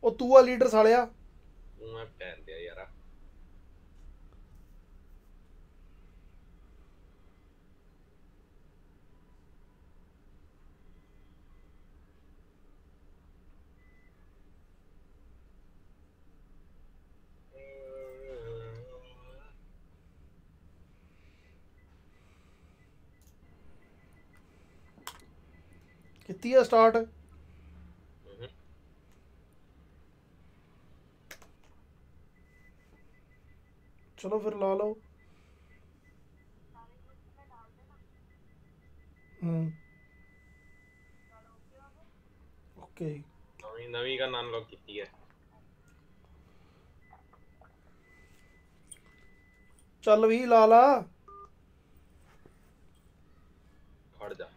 ਉਹ ਤੂੰ ਆ ਲੀਡਰ ਸਾਲਿਆ ਮੈਂ ਭੈਣ ਦਿਆ ਯਾਰਾ ਕੀਤੀ ਆ ਸਟਾਰਟ चलो फिर ला लो ओके नवी का नाम लॉक की है चल भी ला ला खड़ जा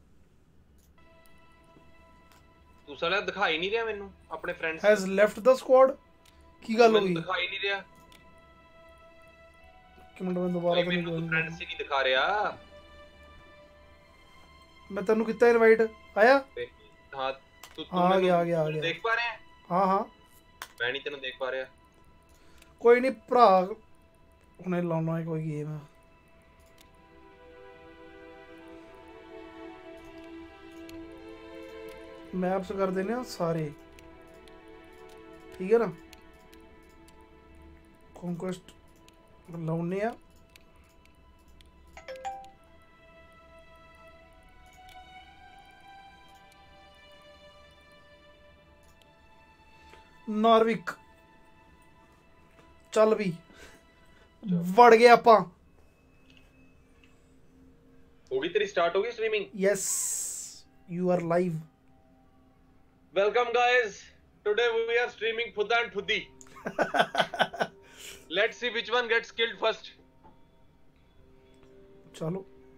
तू साला दिखाई नहीं रहा मेनू अपने friends has left the squad की गल होगी दिखाई नहीं रहा कि मिनट में दोबारा तो नहीं फ्रेंड्स ही नहीं दिखा रहा मैं तेनू कितना इनवाइट आया हां तू आ गया देख पा रहे हैं हां मैं नहीं तेनू देख पा रहा कोई नहीं भरा हुने लाना है कोई गेम है मैप्स कर देने सारे ठीक है ना कॉन्क्वेस्ट लाउने आ नॉर्विक चल भी बढ़ गए आपा होगी तेरी स्टार्ट होगी streaming yes you are live welcome guys today we are streaming फुद्दा एंड फुद्दी Let's see which one gets killed first. चलो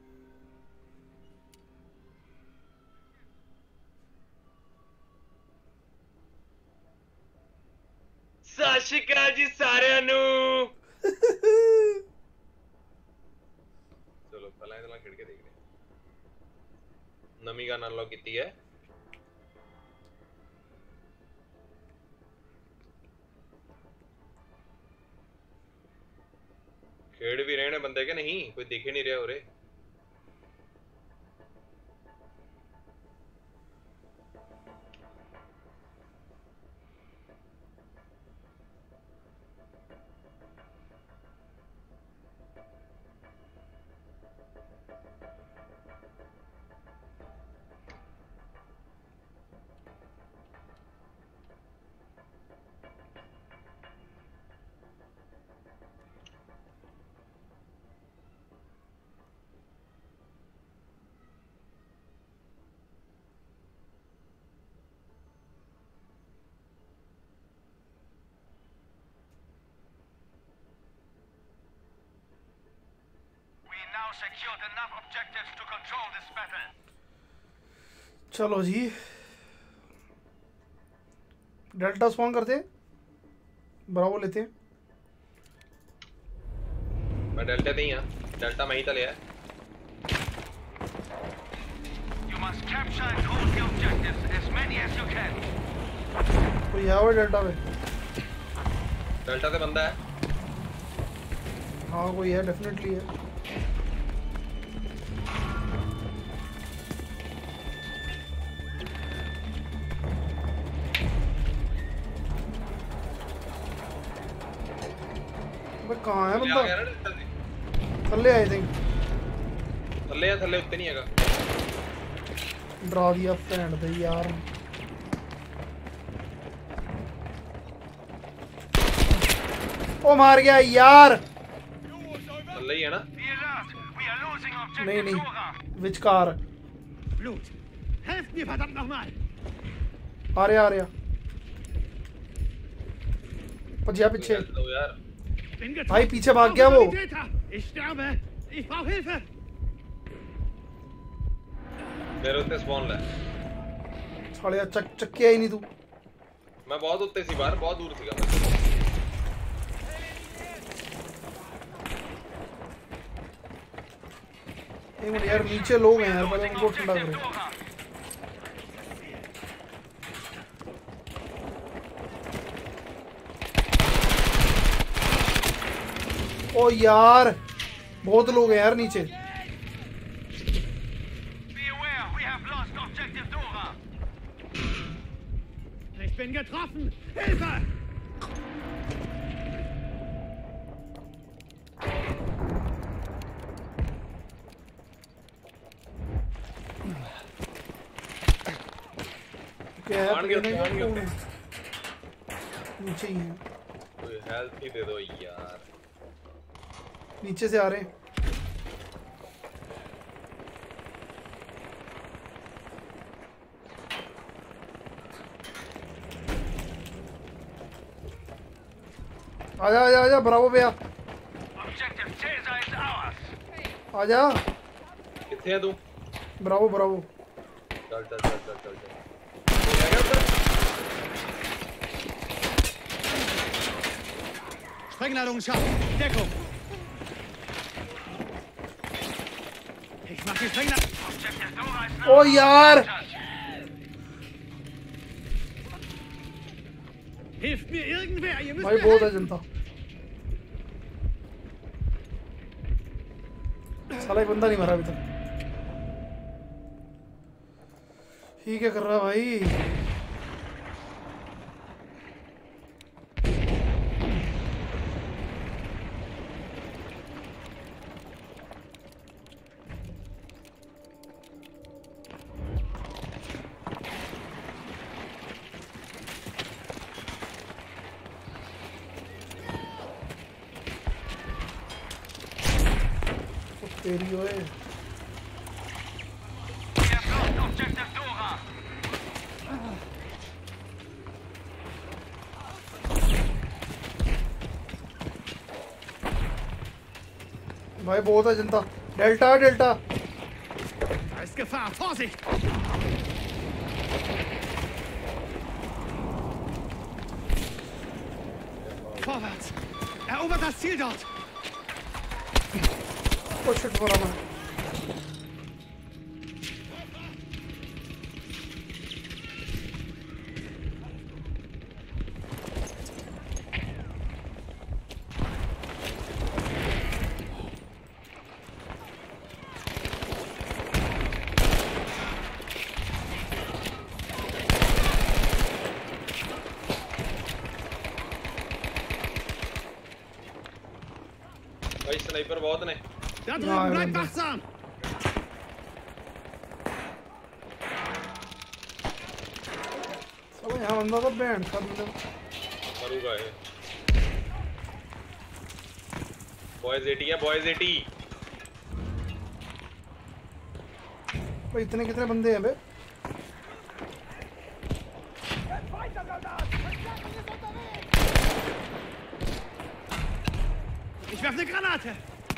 सत श्री अकाल जी साਰਿਆਂ ਨੂੰ चलो पहला इतना खिड़ के देख रहे नमी का अनलॉक की है खेड़ भी रहे बंदे के नहीं कोई दिख ही नहीं रहा उरे secured enough objectives to control this battle. चलो जी डेल्टा स्पॉन करते ब्रावो लेते मैं डेल्टा नहीं है डेल्टा मैं ही तले है You must capture and hold the objectives as many as you can. कोई है वो डेल्टा पे डेल्टा से बंदा है हाँ कोई है डेफिनेटली है कहाँ है बंदा थल्ले आई थिंक थल्ले है थल्ले उत्ते नहीं हैगा डरा दिया भैन दे यार ओ मार गया यार थल्ले ही है ना नहीं नहीं विचकार आ रहा भजिया पीछे यार भाई पीछे भाग गया वो मेरे उत्ते स्पॉन ले साले चक्किया ही नहीं तू मैं बहुत उत्ते सी बाहर बहुत दूर सीगा मैं एक मिनट यार नीचे लोग हैं यार पहले उनको ठंडा करो ओ यार बहुत लोग हैं यार नीचे। Be aware, we have lost objective Dora. Ich bin getroffen! Hilfe! क्या है मान गया, पकड़ने का मान गया। कौन है? नीचे ही है, कोई हेल्प ही दे दो यार। नीचे से आ रहे हैं। आजा आजा आजा ब्रावो भैया Objective Caesar is ours. आजा। कितने है तू? Bravo bravo. चल चल चल चल चल चल। कोई आ गया उधर? Sprengladung scharf! Deckung! Ich mach die Sprengladung! Objective Dora is ओ यार Hilft mir irgendwer! Ihr müsst भाई mir बहुत है helfen! जनता। साला एक बंदा नहीं मरा अभी तक। ये क्या कर रहा है भाई? तेरी ओए We have lost objective Dora. भाई बहुत है जनता। Delta delta Da ist Gefahr! Vorsicht! Vorwärts! Erobert das Ziel dort! ओ शिट मरा मैं। भाई स्नाइपर बहुत ने। Da Ja, drüben, bleibt ja. wachsam! साला यहाँ बंदा तो बैंड था मतलब। मरूंगा ये। बॉयज 80 है, बॉयज 80। भाई इतने कितने बंदे हैं बे? Ich werfe eine Granate!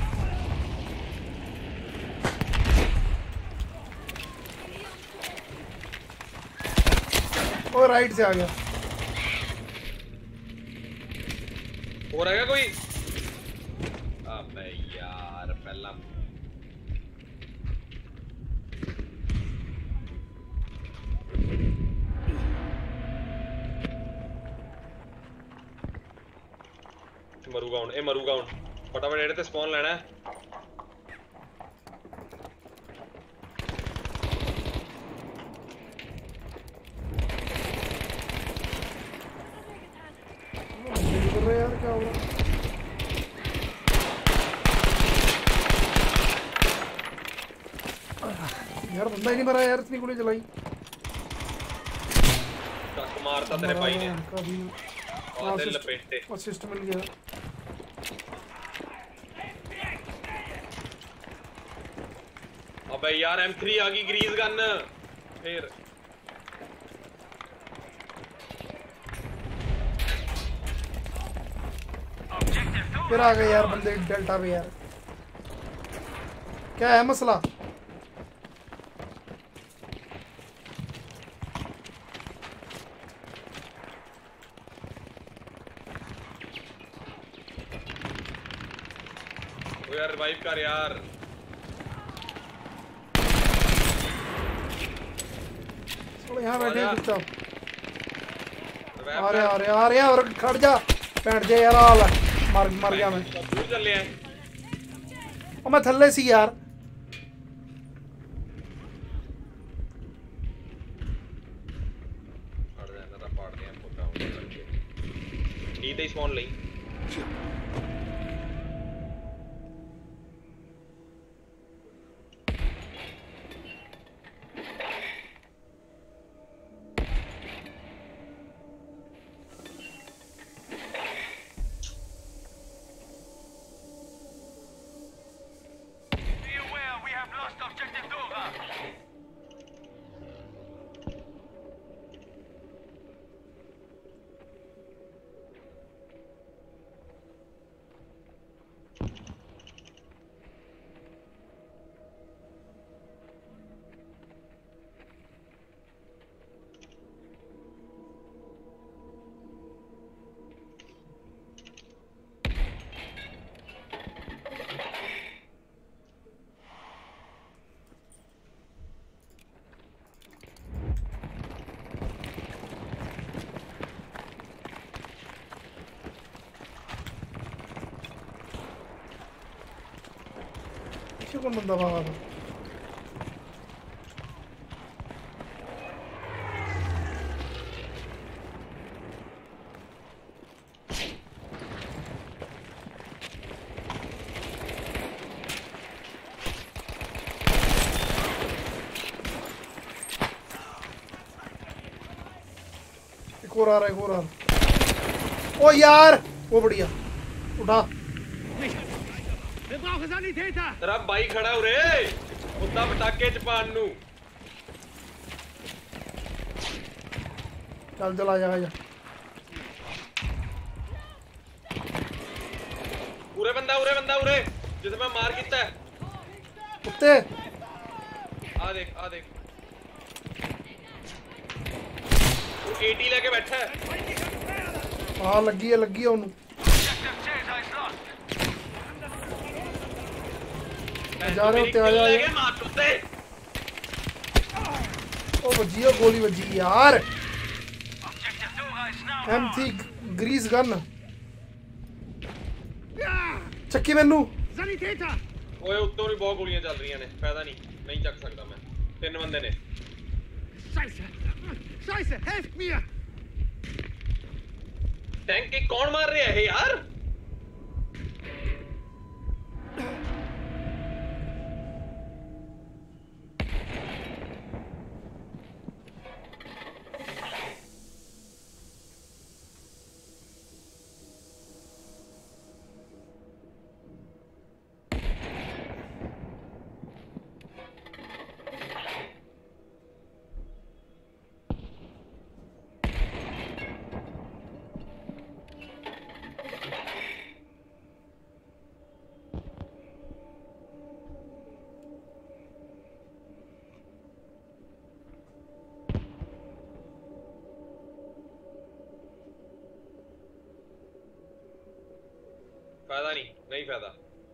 ओ राइट से आ गया। हो रहेगा कोई? अबे यार पहला मरूगा हूं। ए मरूगा हूं। फटाफट एड़े ते स्पॉन लेना है। कर रहे यार क्या हो रहा है? यार बंदा ही नहीं मरा यार, इतनी गोली चलाई। टक मारता तेरे भाई ने। कभी और दिल लपेटे। असिस्ट मिल गया। अबे यार M3 आ गई ग्रीज गन। फिर Objective Dora. फिर आ गए यार बंदे डेल्टा पे यार। क्या है मसला? ओ यार रिवाइव कर यार। चलो यहाँ बैठे आजा। चुपचाप। रिवाइव आ रहे कर। आ रहे आ रहे और खड़ जा। बैठ जा यार। हाल मर गया मैं। दूर चले हैं। ओ मैं थल्ले सी यार। फाड़ दे ना, फाड़ दे हमको क्या होगा। ठीक है स्पॉन नहीं। कौन बंदा भागा था? एक और आ रहा है, एक और आ रहा है। ओ यार वो बढ़िया उठा। Wir brauchen Sanitäter! तेरा भाई खड़ा हो रे मुद्दा पटाके च पान नू। चल चल आ जा। उरे बंदा उरे जिसे मैं मार किता है। कुत्ते आ देख तू एटी लेके बैठा है। हाँ लगी है उन्हें। जा रहे होते आ जा। ओ बजी है, गोली बजी यार। M3 ग्रीस गन चक्की मैनू। Sanitäter! ओए उत्तों भी बहुत गोलियां चल रही ने, फायदा नहीं चक सकता मैं। 3 बंदे ने। Scheiße, helft mir! टैंक के कौन मार रहे हैं यार? फायदा नहीं फायदा।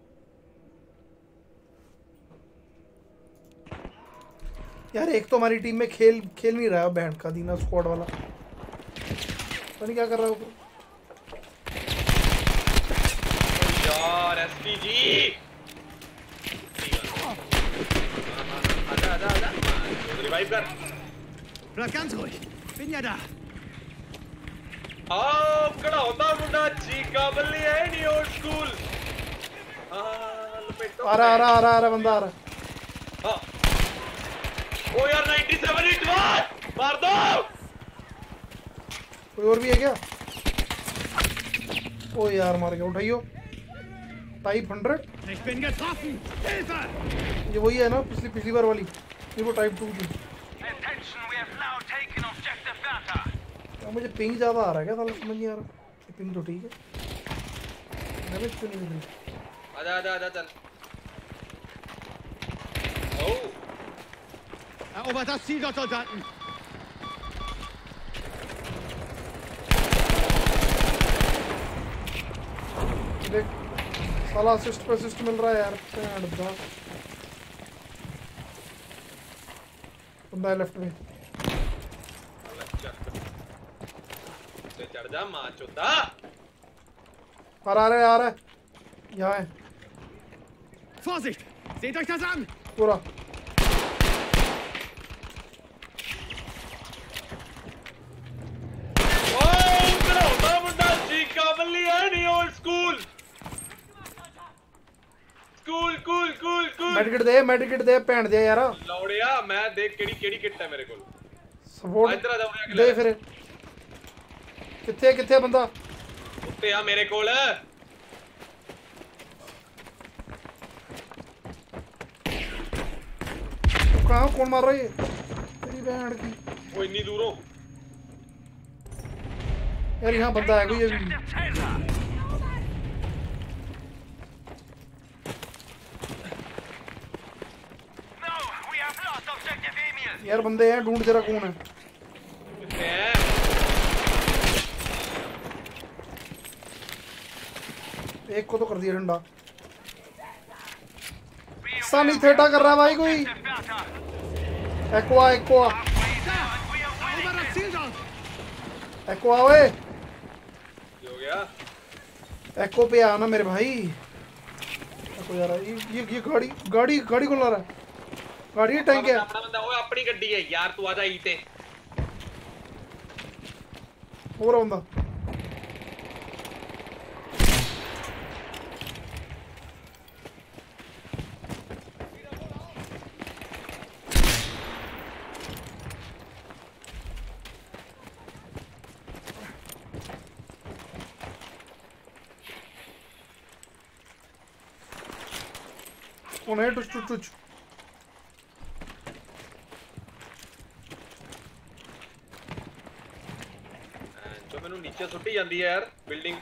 यार एक तो हमारी टीम में खेल नहीं रहा है बैंड का दीना स्क्वाड वाला, पता नहीं क्या कर रहा है यार। एसपीजी आजा रिवाइव कर। Bleib ganz ruhig. Bin ja da. आओ खड़ा होता मुंडा चीका बल्ली है नहीं ओल्ड स्कूल। आ रहा बंदा आ रहा। हाँ ओ यार 97 हिट मार दो। कोई और भी है क्या? ओ यार मार गया। उठाइयो type 100। Ich bin getroffen. Hilfe! ये वही है ना पिछली बार वाली, ये वो टाइप 2 थी। Attention, we have now taken objective Bertha. मुझे पिंग ज्यादा आ रहा है क्या? साला समझ नहीं आ रहा। पिंग तो ठीक है, डैमेज क्यों नहीं मिल रही? आजा चल। ओ Erobert das Ziel dort, Soldaten! देख साला असिस्ट पे असिस्ट मिल रहा है यार। बंदा है लेफ्ट में। चढ़ जा मां चोदा। और आ रहा है यहाँ है Vorsicht! Seht euch das an! पूरा मेडिकेट दे भैन दे यार लौड़िया मैं देख केड़ी किट है मेरे कोल सपोर्ट इधर आ जा दे फिर किथे बंदा उत्ते आ मेरे कोल कहां कौन मार रहा है तेरी बहन की वो इतनी दूरों यार यहाँ बंदा है कोई ये भी यार बंदे हैं ढूंढ जरा कौन है एक को तो कर दिया ठंडा सनी थेटा कर रहा है भाई कोई aqua Ober das Ziel dort! Aqua ओए हो गया एको पे आना मेरे भाई एको यार ये गाड़ी को ला रहा है गाड़ी टैंक है बंदा ओए अपनी गड्डी है यार तू आजा ईटे हो रहा बंदा कौन है टुच जो मैंने नीचे सुट्टी जाती है यार building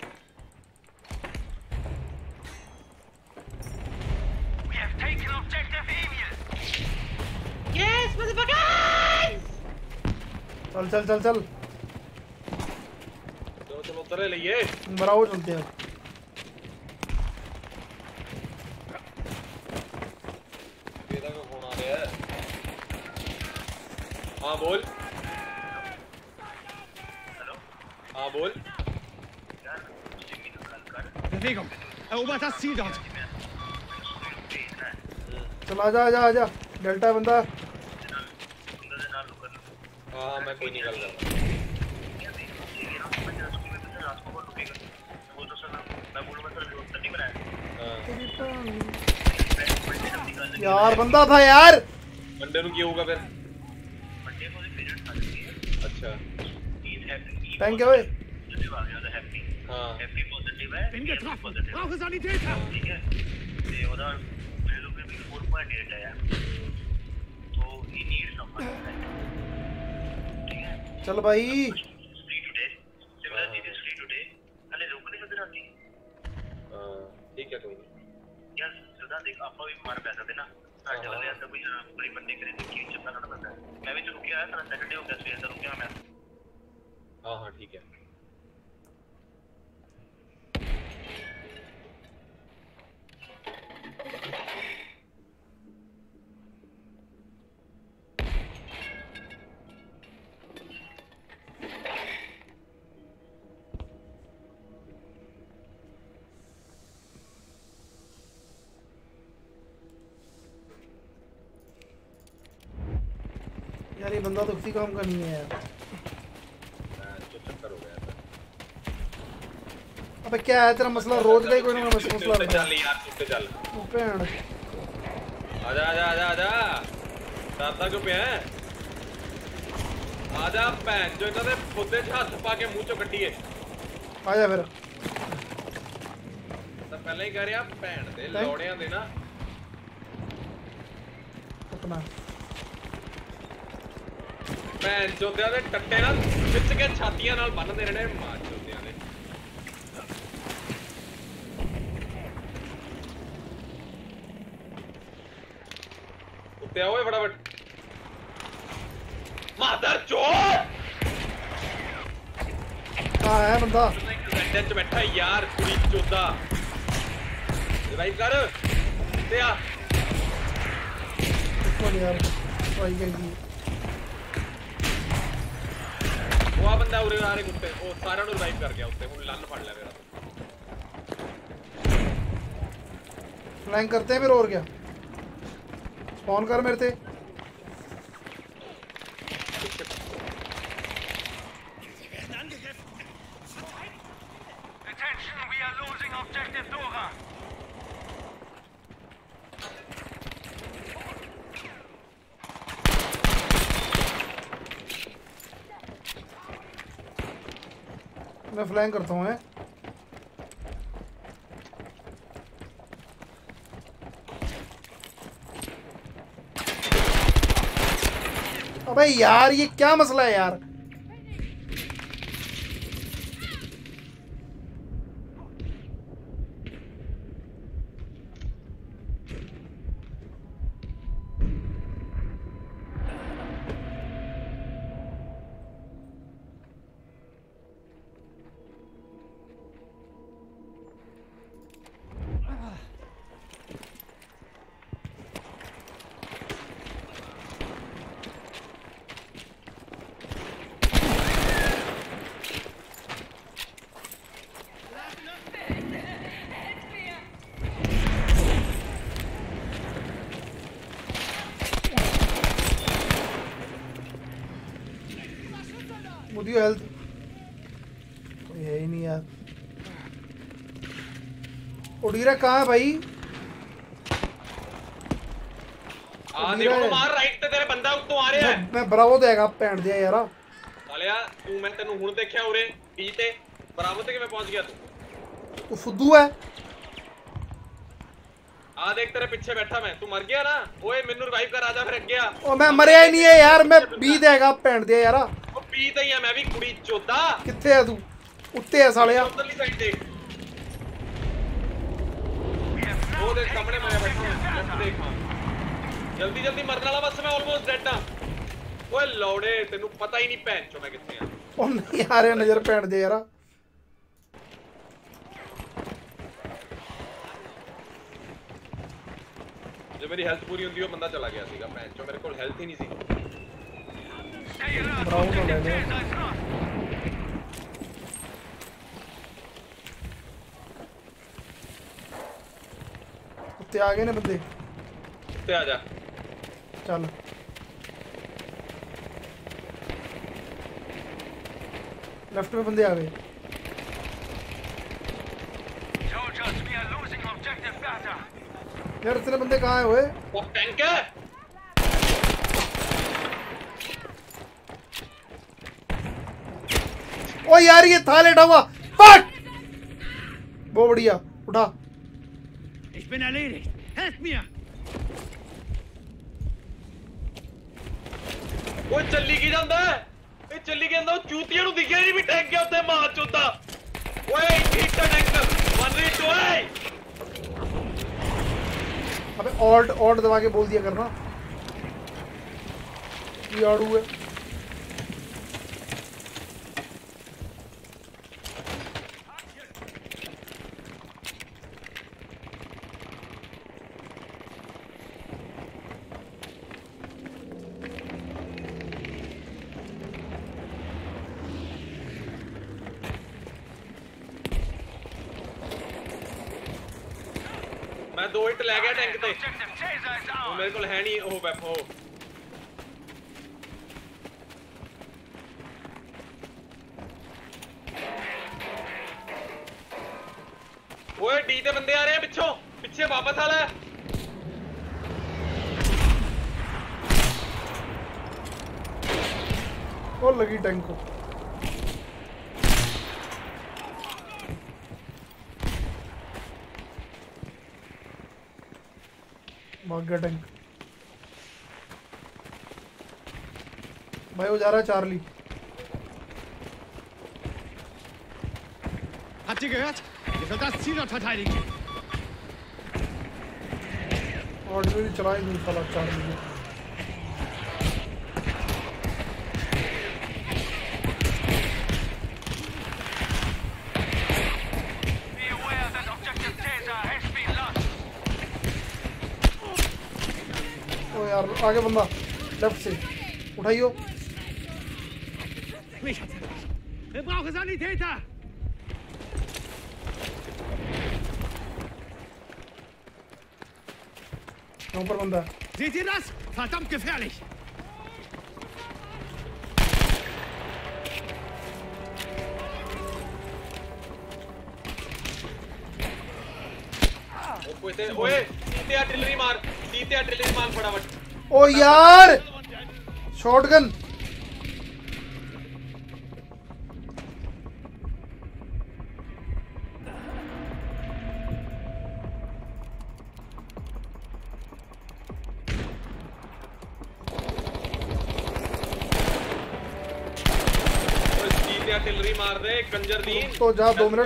We have taken objective Emil. Yes motherfucker चल चलो उतरे लिए बराबर चलते हैं बेटा का फोन आ रहा है हाँ बोल हाँ बोल Bewegung! Erobert das Ziel dort! चल आजा डेल्टा बंदा हाँ मैं कोई निकल रहा यार बंदा था यार मंडे नु क्या होगा फिर अच्छा थैंक यू ओए हाँ Bin getroffen! Brauche Sanitäter! चल भाई ठीक है कोई हाँ ठीक है यार ये बंदा तो किसी काम का नहीं है यार जो चक्कर हो गया था अबे क्या है तेरा मसला रोज का ही कोई ना कोई मसला है चल यार चुप चल भैन आजा साता क्यों पे है आजा भैन जो इन्होंने खुदे हाथ पा के मुंह चो कट्टी है आजा फिर तो पहले ही कह रहे आप भैन दे लौड़ियां दे ना अपना ਭੈਣ ਚੋਦਿਆਂ ਦੇ ਟੱਟੇ ਨਾਲ ਖਿੱਚ ਕੇ ਛਾਤੀਆਂ ਨਾਲ ਬੰਨਦੇ ਰਹਿਣੇ ਮਾਰ ਚੋਦਿਆਂ ਦੇ ਉੱਤੇ ਆਓ ਫਟਾਫਟ ਮਾਦਰ ਚੋਦ कहाँ है बंदा ਰੈਂਟੇ ਚ ਬੈਠਾ ਯਾਰ ਕੁੜੀ ਚੋਦਾ ਰਿਵਾਈਵ ਕਰ ਤੇ ਆ कौन यार भाई गई ਉਹ ਆ ਬੰਦਾ ਉਰੇ ਆ ਰਹੇ ਕੁੱਤੇ ਉਹ ਸਾਰਿਆਂ ਨੂੰ ਰਿਵਾਈਵ ਕਰ ਗਿਆ ਉੱਤੇ ਹੁਣ ਲੰਨ ਫੜ ਲੈ ਮੇਰਾ फ्लैंक करते हैं फिर, और क्या। स्पॉन कर मेरे थे। Attention, we are losing objective Dora. मैं फ्लैंक करता हूँ। अबे यार ये क्या मसला है यार। मुझे हेल्थ कोई है ही नहीं यार। ओडीरा कहाँ है भाई? देखो तो मार राइट ते तेरे बंदा उत्तों आ रहा है। मैं ब्रावो देगा पैंट दिया यार। सालिया तू मैं तेनू हुण देखिया उरे बी ते ब्रावो ते किवें पहुंच गया तू फुद्दू है। आ देख तेरे पीछे बैठा मैं, तू मर गया ना। ओए मेनू रिवाइव कर, आजा फिर अगे आ। ओ मैं मरिया ही नहीं है यार, मैं बी देगा पैंट दिया यार। ओ बी ते ही है, मैं भी कुड़ी चोदा। किथे है तू? उत्ते है सालिया। उधरली साइड देख, वो देख सामने मैं बैठा हूं, लेफ्ट देख। हां जल्दी जल्दी मरने वाला, बस मैं ऑलमोस्ट डेड हां। ओए लौड़े तेनू पता ही नहीं पैन चो मैं किथे हां। ओ नहीं आ रहा नजर पैंट दे यार। जब मेरी हेल्थ पूरी होंदी वो बंदा चला गया सीगा पैन चो, मेरे को हेल्थ ही नहीं सी। ब्राउन हो गया। उत्ते आ गए ने बंदे। उत्ते आ जा चल लेफ्ट में बंदे आ गए। Soldiers, we are losing objective Beta. यार इतने बंदे कहाँ हैं हुए? वो टैंक है। ओ यार ये था लेटा हुआ। फक! बहुत बढ़िया, उठा। Ich bin erledigt. Helft mir! वो चली की जांदा है, ये चली के अंदर चूतिया नु दिखिया नहीं भी टैंक गया उत्ते मार चोदा। ओए hit tank one read two है। अबे ऑल्ट दबा के बोल दिया करना। ये आड़ू है। मैं 2 हिट ले गया टैंक ते। Objective Taser is वो ours. मेरे को है नहीं ओ वेपो। ओए डी ते बंदे आ रहे हैं पिछों, पीछे वापस आ ले। और लगी टैंक को। भाग गया टैंक। भाई वो जा रहा है Charlie. Habt ihr gehört? Ihr sollt das Ziel dort verteidigen. Ordinary चला ही नहीं साला चार्ली को। Be aware that objective Taser has been lost. ओ यार आगे बंदा लेफ्ट से उठाइयो। Mich hat's erwischt. Wir brauchen Sanitäter! ऊपर बंदा है। Seht ihr das? Verdammt gefährlich! ओए सीधे आर्टिलरी मार फटाफट। ओ यार शॉटगन सीधे आर्टिलरी मार दे कंजर दीन। तो जा 2 मिनट।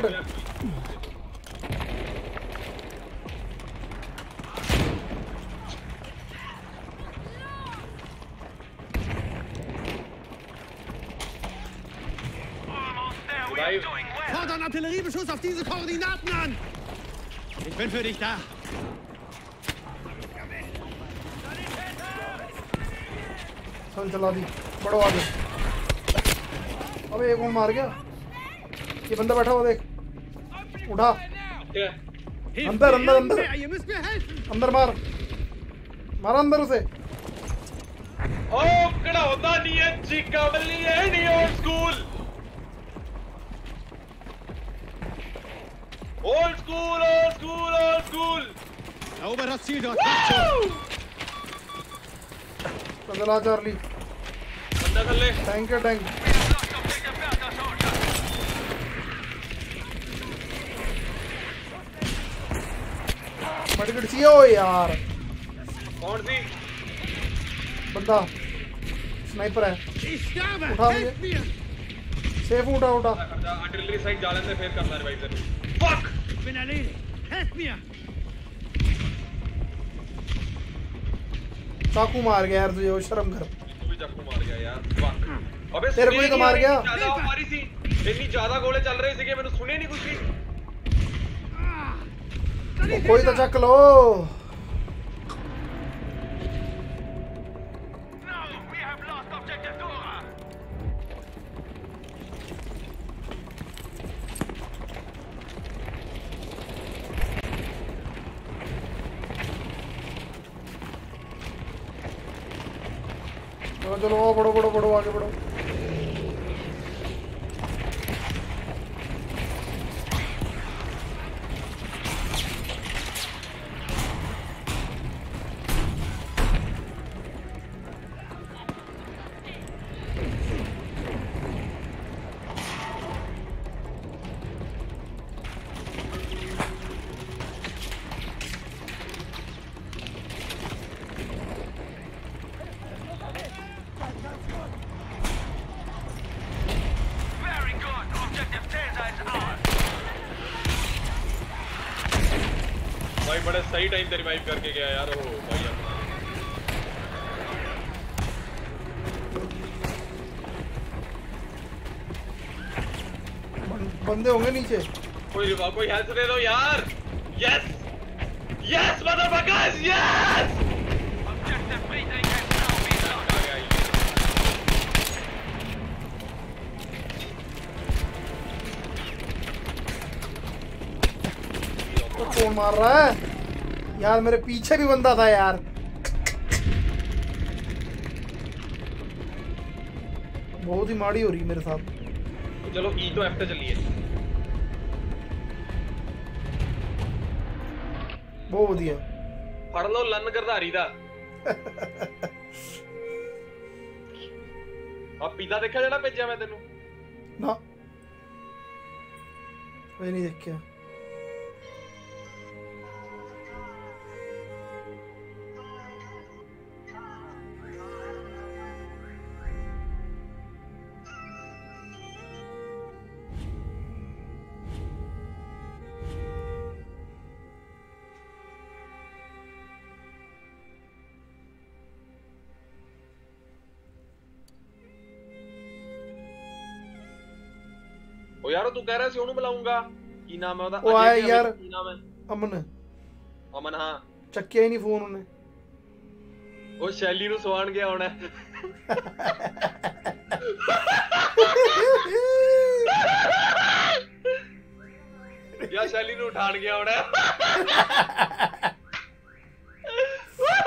Fordern Artilleriebeschuss auf diese Koordinaten an! Ich bin für dich da. चल चला दी बढ़ो आगे। अबे एक और मार गया। ये बंदा बैठा हुआ देख। उठा अंदर अंदर अंदर Ihr müsst mir helfen! अंदर मार मारा अंदर उसे। ओ कड़ा होता नहीं है चिका बल्ली है नहीं old school Erober das Ziel dort! Macht schon! चला चार्ली बंदा कर ले। टैंक है टैंक। मेडिकेट चाहिए हो यार। कौन सी बंदा स्नाइपर है। Ich sterbe! उठा मुझे। Helft mir! सेफ उठा उठा। आर्टिलरी साइड जा लेते फिर करना रिवाइजर। Fuck Ich bin erledigt! Helft mir! चाकू मार गया यार तुझे वो शर्म कर। तू भी चाकू मार गया यार। फक अबे तेरे को ही तो मार गया। ज्यादा हमारी सी इतनी ज्यादा गोले चल रहे थे मैंने सुने नहीं कुछ भी। कोई तो चक लो। No, we have lost objective Dora. चलो चलो बढ़ो बढ़ो बढ़ो आगे बढ़ो। Very good. Objective Caesar is ours. भाई बड़े सही टाइम पे रिवाइव करके गया यार वो भाई अपना। बंदे होंगे नीचे। कोई हेल्प दे दो यार। Yes yes motherfuckers yes. Objective breathing can now be lost. आ गया ये। तो कौन मार रहा है यार? मेरे पीछे भी बंदा था यार। बहुत ही माड़ी हो रही है मेरे साथ। चलो ई तो एफ पे चलिए। बहुत बढ़िया। फड़ लो लन गरधारी दा। अब पिज़्ज़ा देखा जेड़ा भेजा मैं तेनू। ना मैं नहीं देखा। ओ यार तू कह रहा सी ओनू बुलाऊंगा की नाम है ओदा? ओ आया यार। की नाम है? अमन अमन हां चक्किया ही नहीं फोन उन्हें। ओ शैली नु सवान गया होना। या शैली नु उठान गया होना।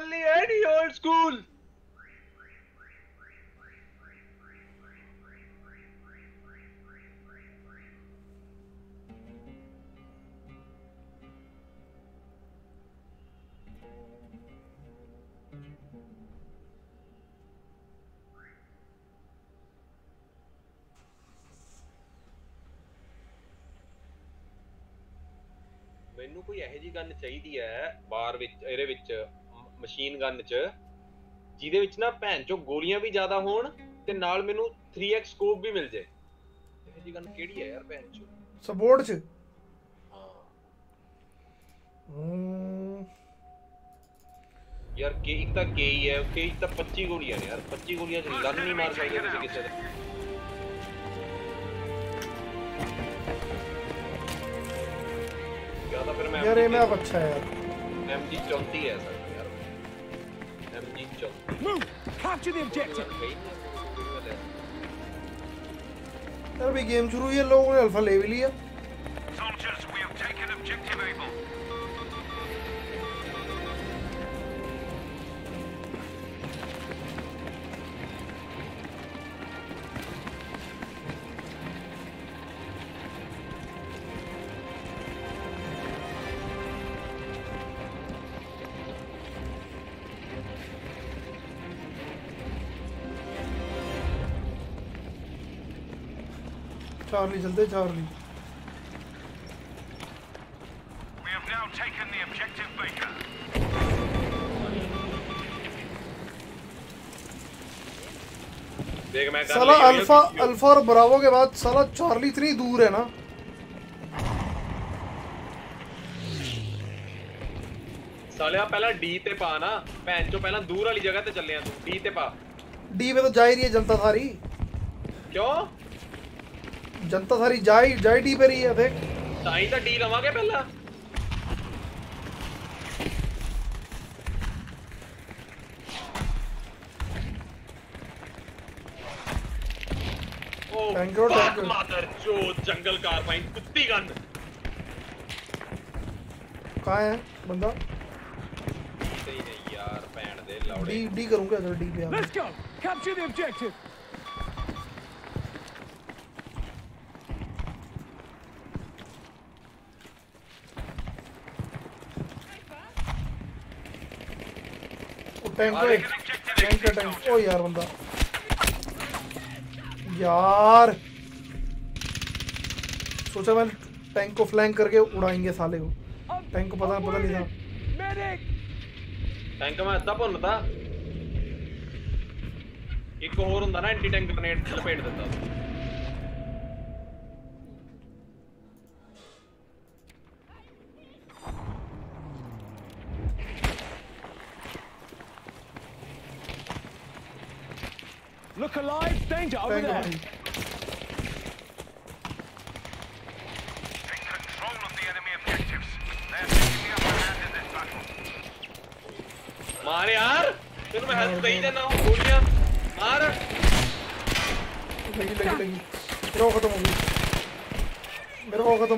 only any old school. ਮੈਨੂੰ ਕੋਈ ਇਹੋ ਜਿਹੀ ਗਨ ਚਾਹੀਦੀ ਹੈ ਬਾਰ ਵਿੱਚ ਇਹਦੇ ਵਿੱਚ ਮਸ਼ੀਨ ਗਨ ਚ ਜਿਹਦੇ ਵਿੱਚ ਨਾ ਭੈਣ ਚੋ ਗੋਲੀਆਂ ਵੀ ਜ਼ਿਆਦਾ ਹੋਣ ਤੇ ਨਾਲ ਮੈਨੂੰ 3x ਸਕੋਪ ਵੀ ਮਿਲ ਜਾਏ। ਇਹੋ ਜਿਹੀ ਗਨ ਕਿਹੜੀ ਹੈ ਯਾਰ ਭੈਣ ਚੋ ਸਪੋਰਟ ਚ? ਹਾਂ ਯਾਰ ਇੱਕ ਤਾਂ ਕੇ ਹੀ ਹੈ, ਕੇ ਤਾਂ 25 ਗੋਲੀਆਂ ਨੇ ਯਾਰ, 25 ਗੋਲੀਆਂ ਚ ਗਨ ਨਹੀਂ ਮਾਰ ਸਕਦੇ ਤੁਸੀਂ ਕਿਸੇ ਦੇ। यार ये मैप अच्छा है यार। MG 34 है सर यार, MG 34। Move! Capture the objective! यार अभी गेम शुरू हुई है, लोगों ने अल्फा ले भी लिया। Soldiers, we have taken objective Able. Charlie चलते Charlie. We have now taken the objective Baker. देख मैं साला अल्फा और ब्रावो के बाद साला चार्ली इतनी दूर है ना। सालिया पहला डी ते पा ना, भैन चो पहला दूर वाली जगह ते चले तू, डी ते पा। डी पे तो जा ही रही है जनता सारी। क्यों? जनता सारी जाई डी पे रही है देख। ताई तो डी लवांगे पहला। ओ टैंक मादर जो जंगल कारबाइन कुत्ती गन। कहाँ है बंदा? सही नहीं यार पैन दे लौड़े। डी करूंगा चलो डी पे। Let's go! Capture the objective! Tank ओ यार बंदा यार, सोचा मैं टैंक को फ्लैंक करके उड़ाएंगे साले को। टैंक को पता नहीं था। टैंक में अद्धा भुन्नता एक होर हुंदा ना एंटी टैंक ग्रेनेड लपेट दिंदा। Look alive! Danger over there! Take control of the enemy objectives. They are taking the upper hand in this battle. मार यार, तेरे में हेल्थ दे देना गोलियां मार। लगी मेरा खत्म हो गई, मेरा खत्म।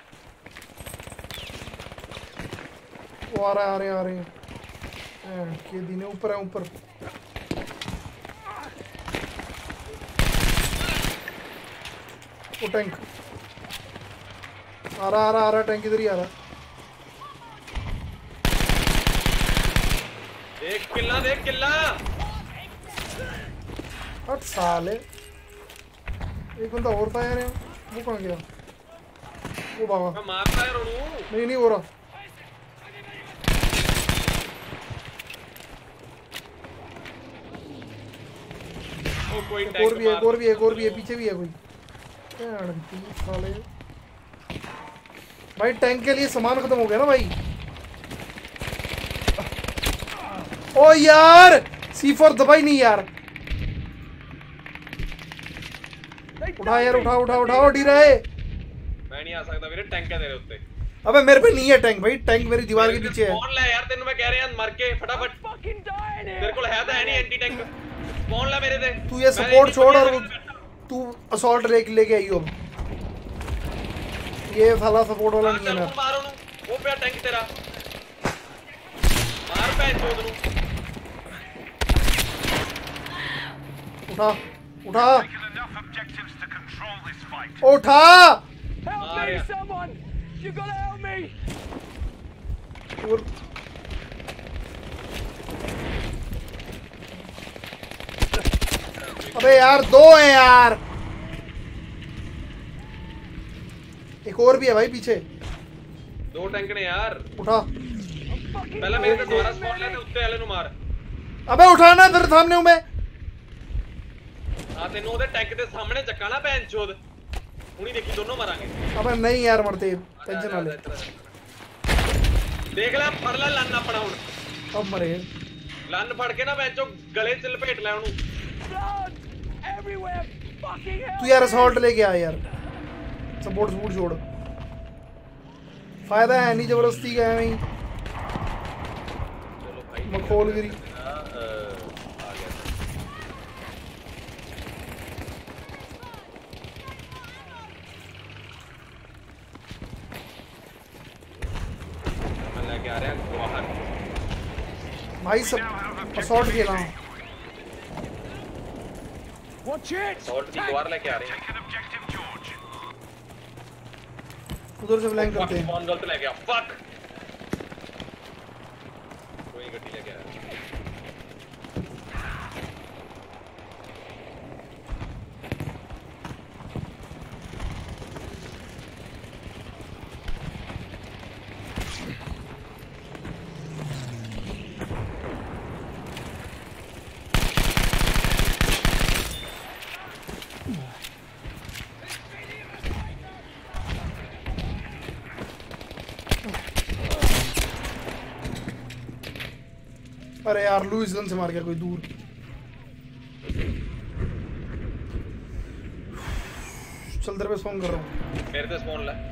वो आ रहे हैं के दीने ऊपर है ऊपर। वो टैंक आ रहा टैंक इधर ही आ रहा। देख किल्ला हट साले। एक बंदा और था यार, वो कहाँ गया? वो बाबा मैं मारता है रोनू। नहीं हो रहा। ओ कोई एक टैंक और भी है पीछे भी है कोई। साले भाई टैंक के लिए सामान खत्म हो गया ना भाई। ओ यार C4 दबाई नहीं यार। उठा यार उठाओ डी रहे। मैं नहीं आ सकता मेरे टैंक है तेरे उत्ते। अबे मेरे पे नहीं है टैंक भाई, टैंक मेरी दीवार के पीछे है। कौन ले यार, तेनू मैं कह रहा हूं मर के फटाफट। तेरे को है तो है नहीं एंटी टैंक। कौन ले मेरे से? तू ये सपोर्ट छोड़ और तू असॉल्ट लेके आई हो। ये साला सपोर्ट वाला नहीं है ना। मारो वो पे टैंक तेरा मार पैन चोद नू। उठा उठा Taken enough objectives to control this fight. उठा। Help Ah, me, yeah. someone! You gotta help me! और- अबे यार दो है यार। एक और भी है भाई पीछे। 2 टैंक ने यार। उठा। ਪਹਿਲਾਂ ਮੇਰੇ ਤੇ ਦੁਬਾਰਾ ਸਪੌਨ ਲੈ ਤੇ ਉੱਤੇ ਵਾਲੇ ਨੂੰ ਮਾਰ। अबे उठाना तेरे सामने हूं मैं। ਹਾਂ ਤੈਨੂੰ ਉਹਦੇ ਟੈਂਕ ਦੇ ਸਾਹਮਣੇ ਚੱਕਾ ਨਾ ਭੈਣ ਚੋਦ। ਹੁਣੀ ਦੇਖੀ ਦੋਨੋਂ ਮਾਰਾਂਗੇ। अबे नहीं यार मरते टेंशन ना ले। ਦੇਖ ਲੈ ਫੜ ਲੈ ਲੰਨ ਆਪਣਾ ਹੁਣ। अब मरे। ਲੰਨ ਫੜ ਕੇ ਨਾ ਭੈਣ ਚੋ ਗਲੇ 'ਚ ਲਪੇਟ ਲੈ ਉਹਨੂੰ। Blood! Everywhere! Fucking hell! तू यार असॉल्ट लेके आ यार। सपोर्ट सपोर्ट छोड़। फायदा है नहीं जबरदस्ती का है नहीं। ਚਲੋ ਭਾਈ मखोलगिरी। आ गया। मैं लेके आ रहा हूँ बाहर। भाई सब असॉल्ट खेला। Watch it! सॉल्ट की द्वार लेके आ रहे हैं। Taken objective George. उधर से फ्लैंक करते हैं। कौन गलत लेके आ? फक। कोई गड्डी लेके आ रहा है। अरे यार लुइस गन से मार गया कोई दूर। चल तेरे पे स्पॉन कर रहा हूँ। मेरे ते स्पॉन ले।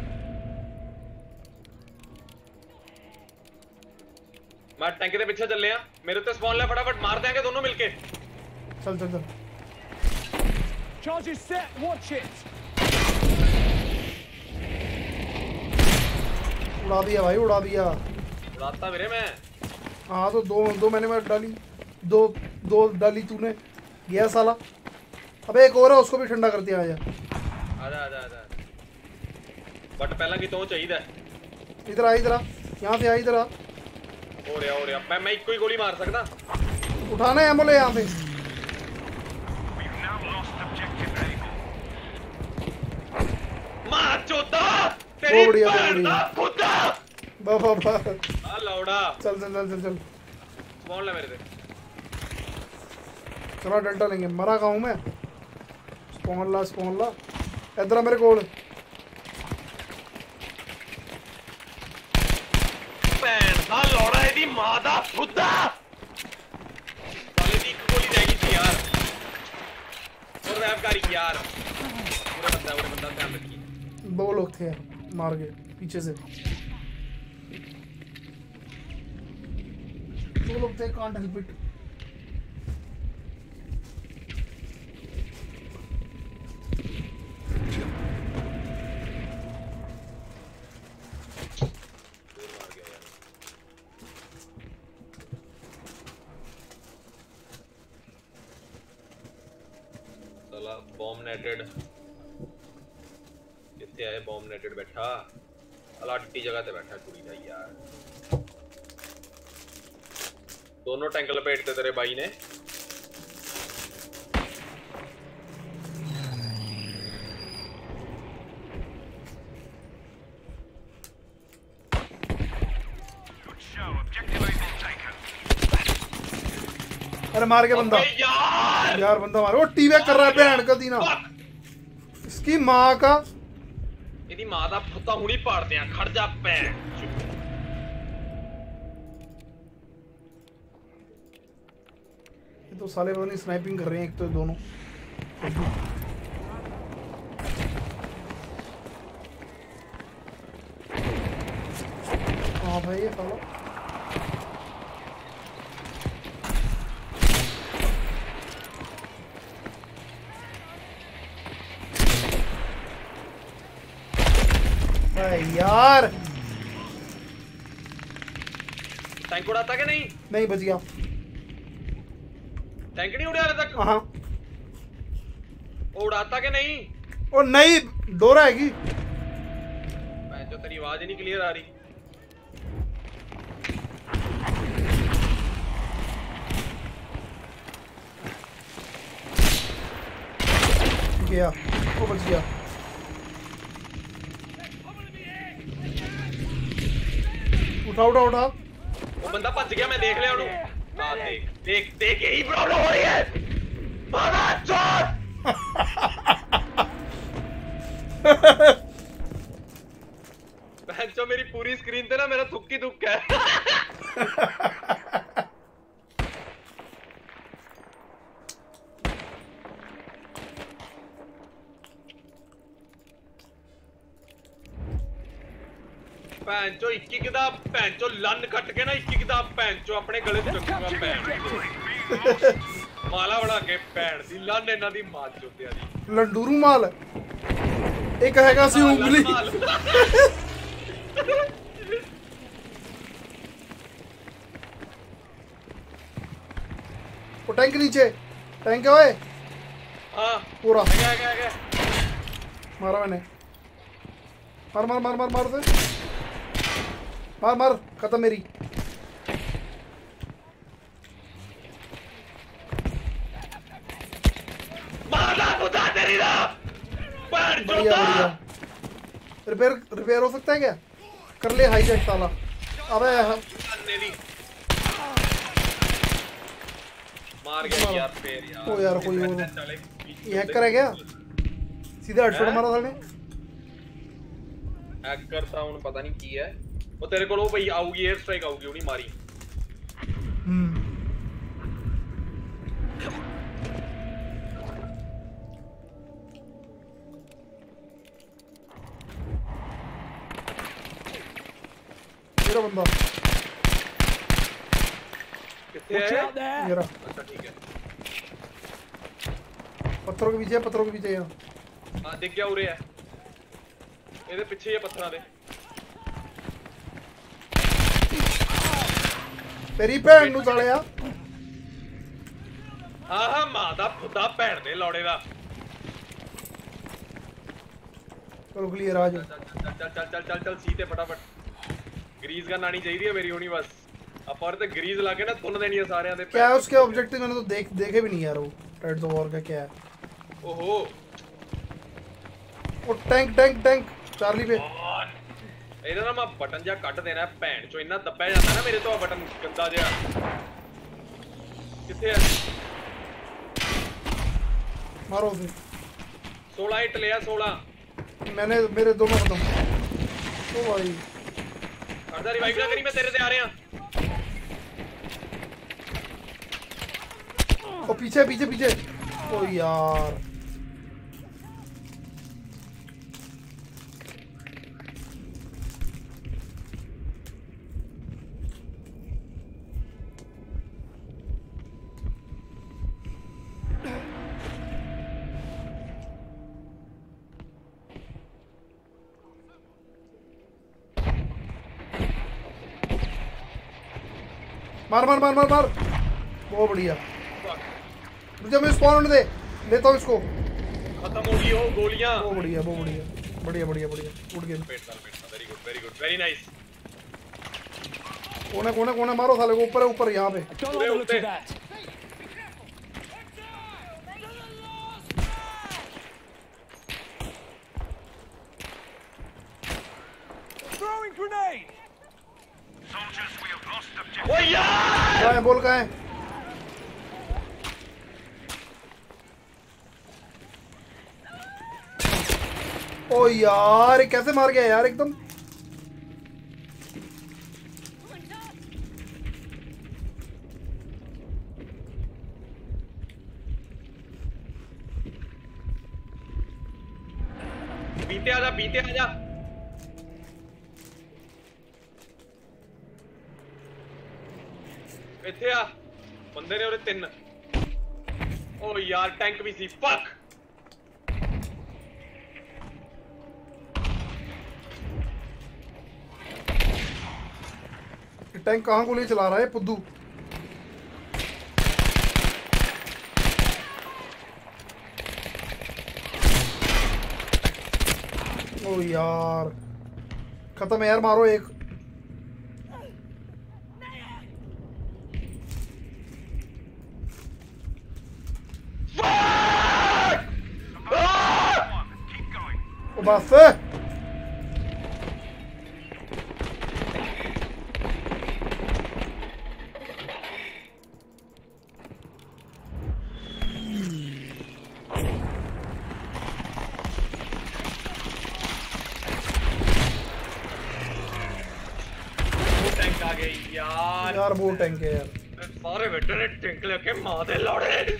मैं टैंक के पीछे चल लिया। मेरे ते स्पॉन ले फटाफट मार देंगे दोनों मिलके। चल चल चल। Charge is set! Watch it! उड़ा दिया भाई उड़ा दिया। उड़ाता मेरे मैं। हाँ तो दो मैंने मार डाली। दो डाली तूने। गया साला। अबे एक और है उसको भी ठंडा करते आजा। आजा आजा आजा। बट पहला की तो चाहिए। इधर आ इधर आ। यहाँ से आ इधर आ। हो रहा मैं एक कोई गोली मार सकता। उठाना है एमो ले यहाँ से। We've now lost objective Able. मार चोदा तेरी बढ़िया, बहुत बहन बढ़िया। का खुदा। बाबा आ लौड़ा। चल चल चल चल चल। स्पॉन ले मेरे से। चलो डेल्टा लेंगे। मरा कहाँ हूँ मैं। स्पॉन ला इधर आ मेरे कोल। भैन दा लौड़ा एदी मां दा खुदा। साले दी एक गोली रह गई थी यार। और रैपकारी की यार। पूरा बंदा ध्यान रखिए। 2 लोग थे मार गए पीछे से। 2 लोग थे कांट हेल्प इट। साला बॉम्ब नेटेड कितने आए। बॉम्ब नेटेड बैठा अलाटी जगह पे बैठा कुड़ी था यार। दोनों टैंक लपेटते तेरे भाई ने। Good show. Objective Able taken. अरे मार के बंदा। अबे यार यार बंदा मार। वो टीवे कर रहा है भैन का दीना। इसकी माँ का। ਇਹਦੀ ਮਾਂ ਦਾ ਪੁੱਤਾ ਹੁਣੀ ਪਾੜਦੇ ਆ। ਖੜ ਜਾ ਭੈਣ। ये तो साले पता नहीं स्नाइपिंग कर रहे हैं एक तो दोनों। हाँ भाई ये साला। अरे यार टैंक उड़ाता कि नहीं? नहीं बच गया। टैंक नहीं उड़े हाले तक। हाँ वो उड़ाता कि नहीं? ओ नहीं, डोरा हैगी। मैं जो तेरी आवाज ही नहीं क्लियर आ रही। गया, वो बच गया। उठा उठा उठा। वो बंदा बच गया, मैं देख लिया उन्होंने। हाँ देख देख देख, यही प्रॉब्लम हो रही है। मारा चोर। बहन, जो मेरी पूरी स्क्रीन पे ना मेरा थुक ही थुक है। पैंचो 21 किताब, पैंचो लन कट के ना 21 किताब, पैंचो अपने गले से चुकूंगा। पैंच माला बना के पैंच दी लन इन्हां दी मां चोदिया दी। लंडूरू माल एक हैगा सी उंगली। वो टैंक नीचे, टैंक है ओए। हाँ पूरा गया। मारा मैंने। मार मार मार मार मार दे, मार मार, खत्म मेरी। मारना खुदा तेरी ना। बढ़िया बढ़िया। रिपेयर हो सकता है क्या? कर ले हाईजैक साला। अबे मार गया यार फिर यार। ओ यार कोई ये हैकर है क्या? सीधा हेडशॉट मारा साले। हैकर था उन पता नहीं की है। वो तेरे को भाई आऊगी, एयर स्ट्राइक आऊगी, उन्हीं मारी। मेरा बंदा कितने है? मेरा अच्छा ठीक है। पत्थरों के पीछे, पत्थरों के पीछे यहाँ। हाँ देख क्या उरे है, ਇਹਦੇ ਪਿੱਛੇ ਹੀ ਪੱਥਰਾਂ ਦੇ। तेरी भैन ਨੂੰ ਸਾਲਿਆ। ਹਾਂ ਮਾਂ ਦਾ ਪੁੱਤਾ ਭੈਣ ਦੇ ਲੋੜੇ ਦਾ। ਚਲੋ ਕਲੀਅਰ ਆ ਜਾ। ਚੱਲ ਸੀਤੇ फटाफट। ग्रीस गन आनी चाहिए मेरी होनी बस। ਆਪਾਂ और ਤੇ ग्रीस ला के ना तुन देनी है सारे दे। क्या है उसके ऑब्जेक्टिव? मैंने तो देखे भी नहीं यार। वो रेड वॉर का क्या है? ओहो वो टैंक टैंक टैंक चार्ली पे। ਇਹਦਾ ਨਾ ਮੈਂ ਬਟਨ ਜਾਂ ਕੱਟ ਦੇਣਾ ਭੈਣ ਚੋ, ਇੰਨਾ ਦੱਬਿਆ ਜਾਂਦਾ ਨਾ ਮੇਰੇ ਤੋਂ ਬਟਨ ਗੰਦਾ ਜਿਹਾ। ਕਿੱਥੇ ਹੈ? मारो उसे। 16 हिट लिया 16। मैंने मेरे दोनों खत्म। ओ भाई अर्धा रिवाइव ना करी, मैं तेरे से आ रहे हैं। ओ पीछे पीछे पीछे। ओ यार मार मार मार मार मार। बहुत बढ़िया। मुझे मैं स्पॉन होने दे, लेता हूँ इसको। खत्म हो गई हो गोलियां। बहुत बढ़िया बहुत बढ़िया बढ़िया बढ़िया बढ़िया। उड़ गए। Very good very good very nice. कोने कोने कोने मारो साले को। ऊपर है ऊपर यहाँ पे। Don't have a look at that. Throwing grenade. Soldiers, we have lost objective. ओ यार कहाँ है? बोल कहाँ है? ओ यार ये कैसे मार गया यार एकदम। बीते आजा बीते आजा। ਇੱਥੇ ਆ ਬੰਦੇ ਨੇ ਉਹਦੇ 3। ਓ ਯਾਰ ਟੈਂਕ ਵੀ ਸੀ। ਫੱਕ टैंक कहाँ को ले चला रहा है पुद्दू? ओ यार खत्म है यार, मारो एक। ओ बस टैंक आ गई यार। यार वो टैंक है यार। सारे बेटे ने टैंक लेके मां दे लौड़े।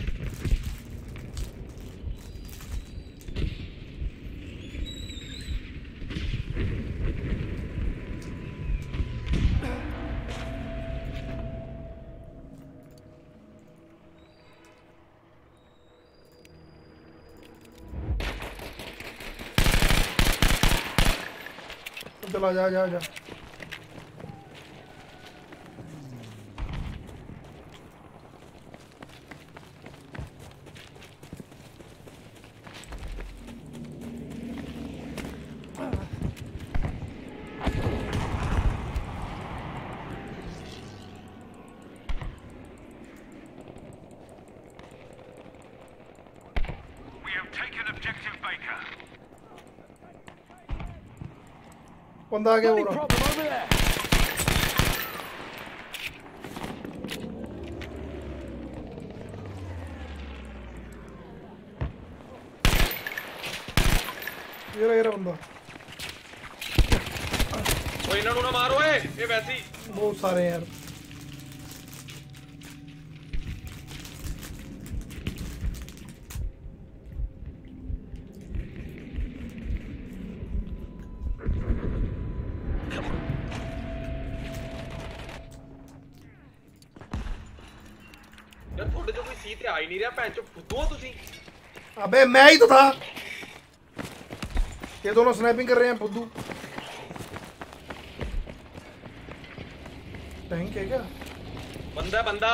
चला जा जा जा। We have taken objective Baker. बंदा आ गया Bloody पूरा। problem over there. ये रहा बंदा। ओ इन्हां नूं ना मारो ए, ये वैसी बहुत सारे यार। यार थोड़े जो कोई सी ते आ ही नहीं रहा। भैन चो फुद्दू हो तुसी। अबे मैं ही तो था। ये दोनों स्नैपिंग कर रहे हैं फुद्दू। टैंक है क्या? बंदा बंदा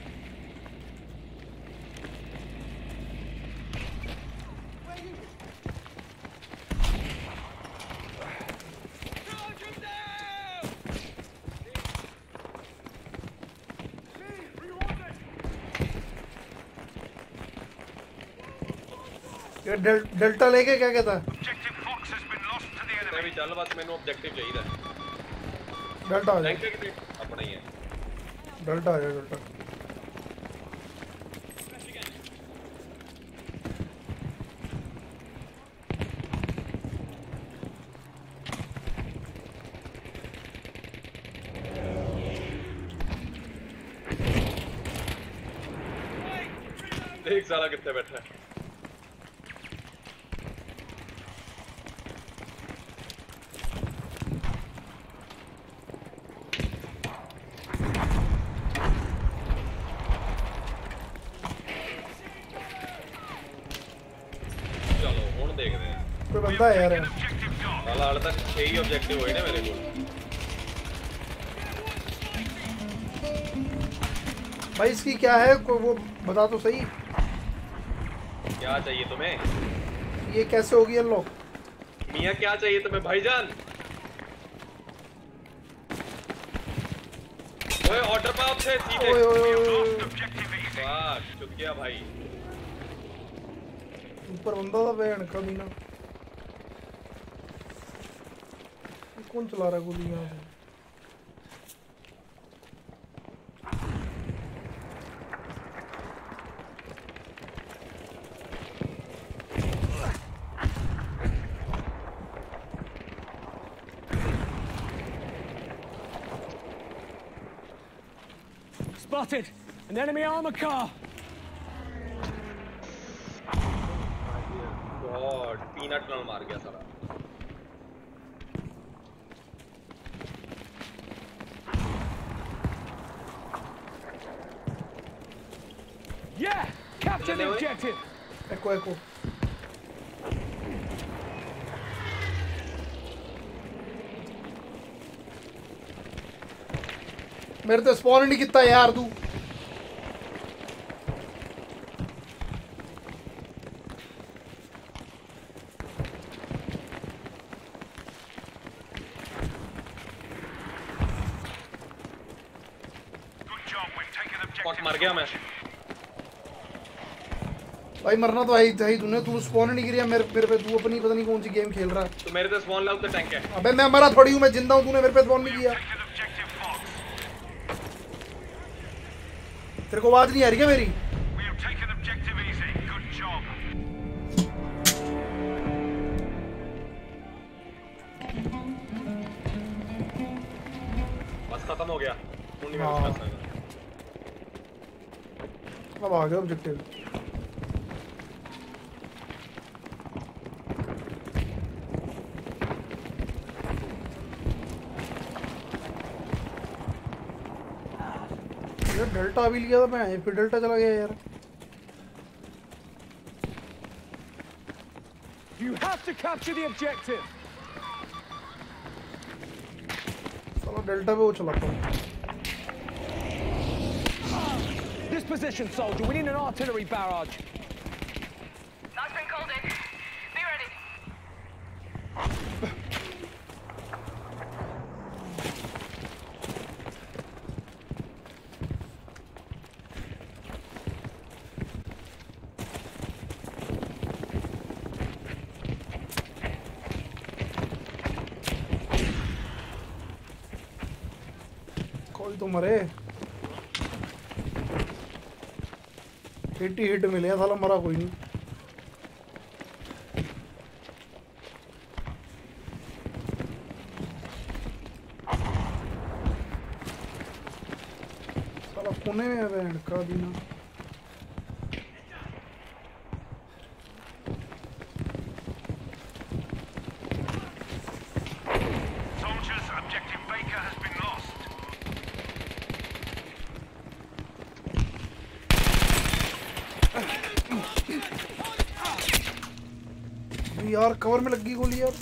ये डेल्टा लेके क्या कहता है? Objective Fox has been lost to the ते enemy. भी चल बस मैनू ऑब्जेक्टिव चाहिए। डेल्टा आ जा। टैंक है किते अपना ही है। डेल्टा आ जा डेल्टा। एक साला कितने बैठा है। चलो हुण देखते हैं। कोई बंदा है यार। Objective dog. साला हाल तक 6 ही ऑब्जेक्टिव होए ना मेरे को। भाई इसकी क्या है वो बता तो सही। क्या चाहिए तुम्हें? ये कैसे होगी अनलॉक? मियां क्या चाहिए तुम्हें भाईजान? ओए ऑर्डर पाओ से सीधे। ओए ओए ओए Objective easy. वाह चुप गया भाई। ऊपर बंदा था बहन का भी ना। कौन चला रहा है गोली यहाँ से? Spotted! An enemy armor car! गॉड पीनट नाल मार गया साला। Yeah! Capture the Anyway. objective! एको एको। मेरे तो स्पॉन नहीं कितना यार तू। स्पॉट मर गया मैं। भाई मरना तो है ही तूने, तू स्पॉन नहीं गिरा मेरे पे, तू अपनी पता नहीं कौन सी गेम खेल रहा है। तो मेरे तो स्पॉन लाउट द टैंक है। अबे मैं मरा थोड़ी हूँ, मैं जिंदा हूँ, तूने मेरे पे स्पॉन नहीं किया। तेरे को आवाज नहीं आ रही क्या मेरी? We have taken objective easy. Good job. बस खत्म हो गया। नहीं मैं हाँ। कुछ कर सकता। अब आ गया ऑब्जेक्टिव। डेल्टा भी लिया था मैं, फिर डेल्टा चला गया यार। You have to capture the objective. साला डेल्टा पे वो चलाता हूँ। This position, soldier. We need an artillery barrage. Knock's been called in. Be ready. कोई तो मरे। 80 हिट मिले हैं, साला मरा कोई नहीं। साला कोने में है बैंड का दीना। Soldiers, objective Baker has been lost. यार कवर में लगी गोली यार।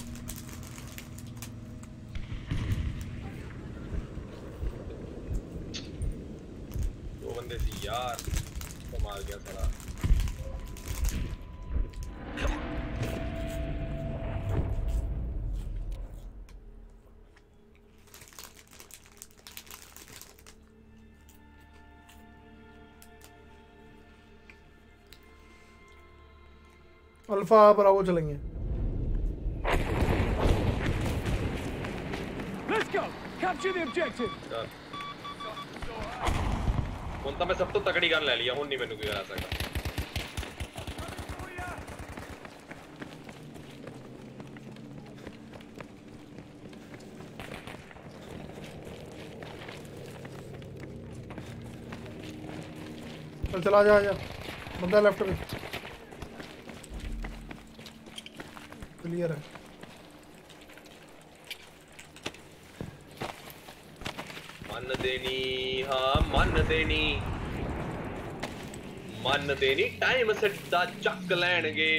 दो बंदे थी यार, तो मार गया साला। अल्फा ब्रावो चलेंगे। Let's go. Capture the objective. चल। ਹੁਣ ਤਾਂ ਮੈਂ ਸਭ ਤੋਂ ਤਕੜੀ ਗਨ ਲੈ ਲਈ ਆ, ਹੁਣ ਨਹੀਂ ਮੈਨੂੰ ਕੋਈ ਹਰਾ ਸਕਦਾ। चल चला, जा बंदा लेफ्ट में क्लियर है। मन देनी, हाँ मन देनी, मन देनी टाइम सिद्धा चक लैणगे।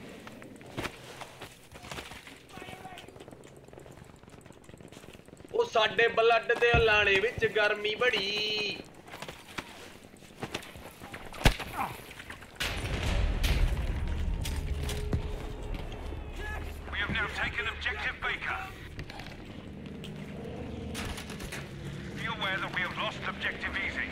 ਉਹ ਸਾਡੇ ਬਲੱਡ ਦੇ ਲਾਣੇ ਵਿੱਚ ਗਰਮੀ ਬੜੀ। We have now taken objective Baker. Be aware that we have lost objective easy.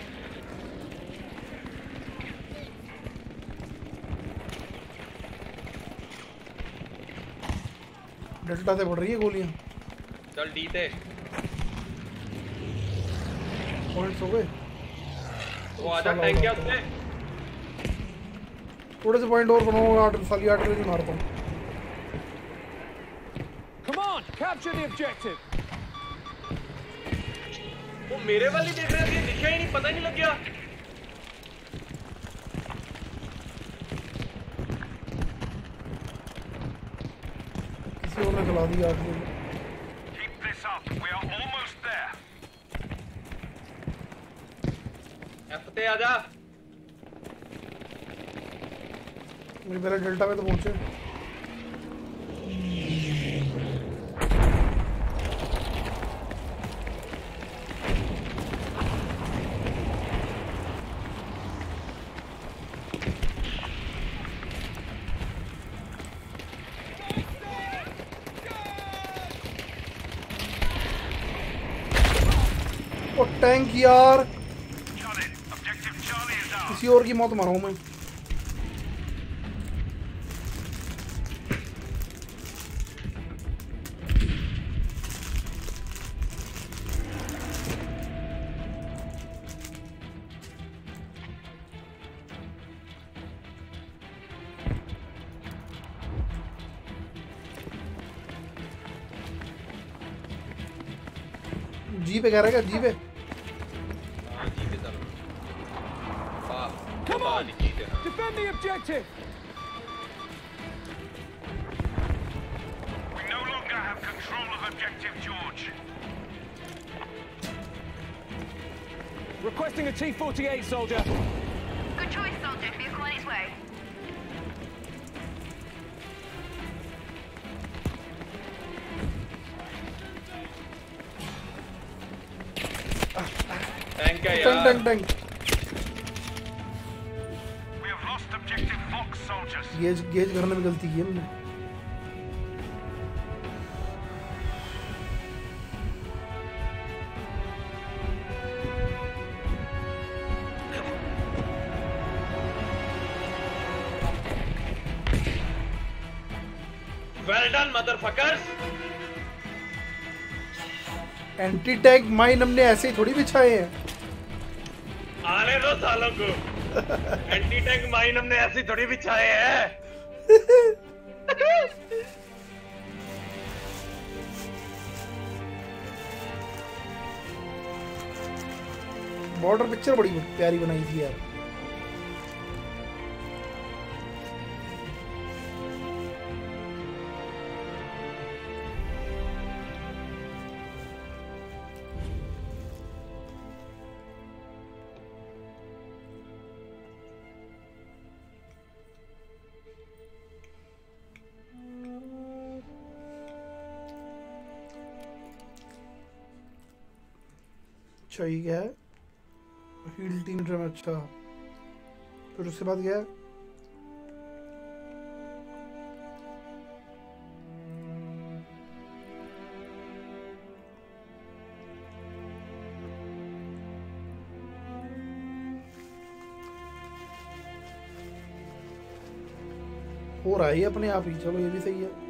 Delta से पड़ रही है गोलियां। चल डी ते पॉइंट्स हो गए। वो आजा टैंक क्या उसने। थोड़े से पॉइंट और बनाओ, 8 साली 8 बजे मार पाऊँ। Come on, capture the objective. वो मेरे वाली देख रहे थे, दिखा ही नहीं, पता ही नहीं लग गया। किसी और ने चला दिया आग में। Keep this up. We are almost there. F ते आजा। मेरे पहले डेल्टा में तो पहुंचे। ओ टैंक यार। Got it. Objective किसी और की मौत मरा हूं मैं। जी पे कह रहा है क्या? जी पे हाँ जी पे चल। वाह Come on! जी पे। Defend the objective! We no longer have control of objective George. Requesting a T-48, soldier. Good choice, soldier. Vehicle on its way. Tank है टंग यार। टंग टंग। We have lost objective Fox, soldiers. Gauge करने में गलती की है हमने। Well done, motherfuckers. Anti tank mine हमने ऐसे ही थोड़ी बिछाए हैं। आने दो सालों को। एंटी टैंक माइन हमने ऐसी थोड़ी बिछाए हैं। बॉर्डर पिक्चर बड़ी प्यारी बनाई थी यार। अच्छा ये क्या है? Heal team drum. अच्छा फिर उसके बाद क्या है? हो रहा है ये अपने आप ही। चलो ये भी सही है।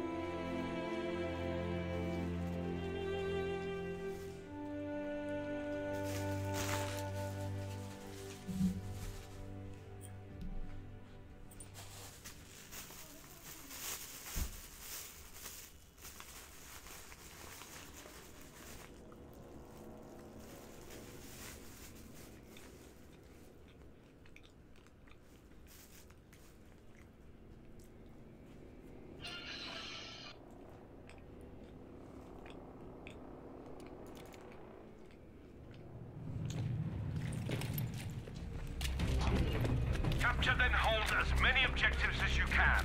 Capture then hold as many objectives as you can.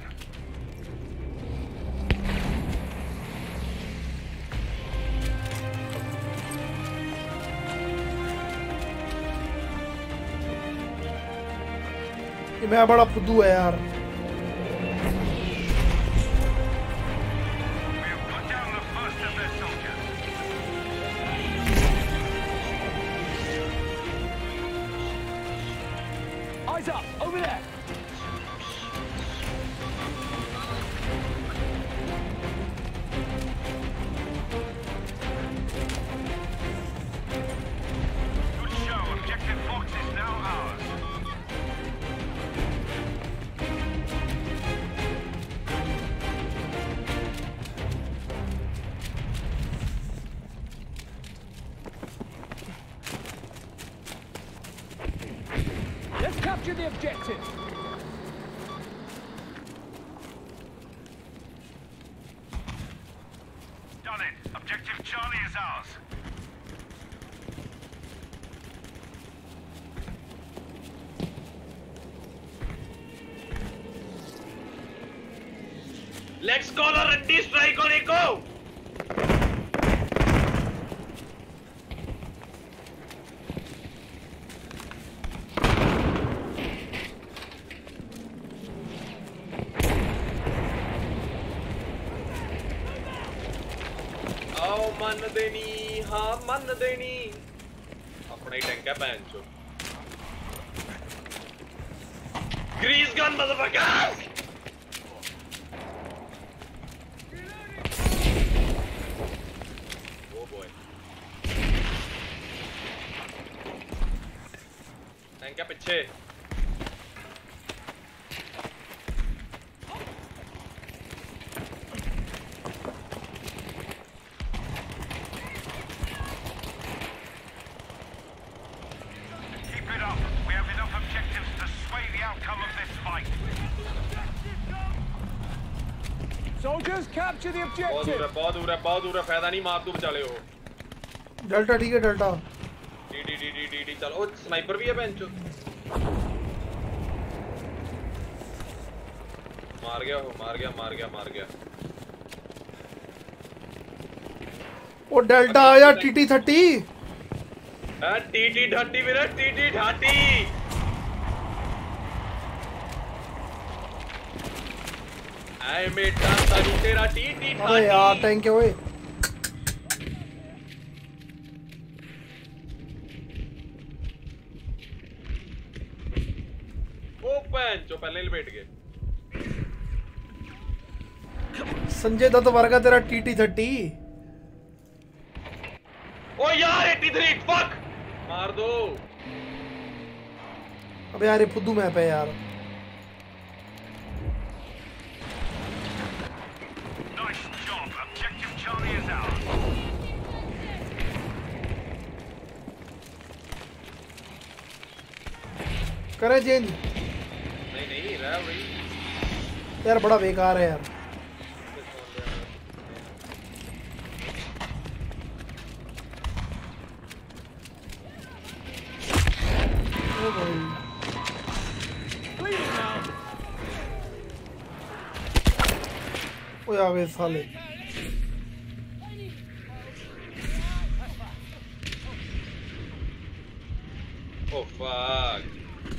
ये मैं बड़ा फुद्दू है यार। We have put down the first of their soldiers. Eyes up! Over there! Good show. Objective Fox is now ours. Let's capture the objective! Done it. Objective Charlie is ours. Let's call a Randy strike on Echo. आओ मन देनी, हाँ मन देनी। अपना ही tank है पैंचो। gun, motherfuckers! Oh boy. Tank के पीछे। Keep it up. We have enough objectives to sway the outcome of this fight. Soldiers, capture the बहुत दूर objective. है, बहुत दूर है, बहुत दूर है, फायदा नहीं, मार दूं बचाले हो। डेल्टा ठीक है, डेल्टा डी चलो। ओ स्नाइपर भी है बेंचो। मार गया हो, मार गया। वो डेल्टा आया TT-30। हां TT-30 मेरा TT-30। आई बेटा सारी तेरा TT-30। अरे यार टैंक है ओए। ओ बेंचो पहले ही बैठ गए। संजय दत्त वर्गा तेरा TT-30। ओ यार 83 फक मार दो। अबे यार ये फुद्दू मैप है यार। Nice job. Objective Charlie is ours. करे चेंज। नहीं रहा वही। यार बड़ा बेकार है यार। ओ भाई Bleeding now. ओए आ गए साले। ओ फक।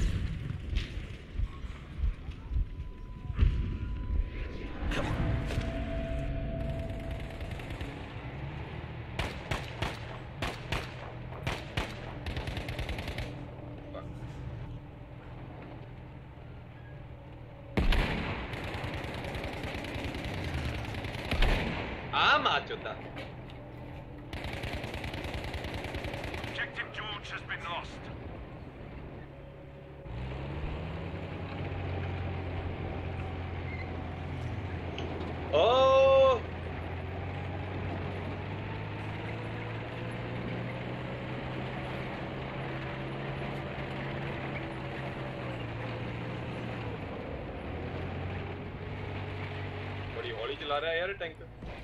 चुता। Objective George has been lost. Oh! बड़ी हौली चला रहा है यार टैंक।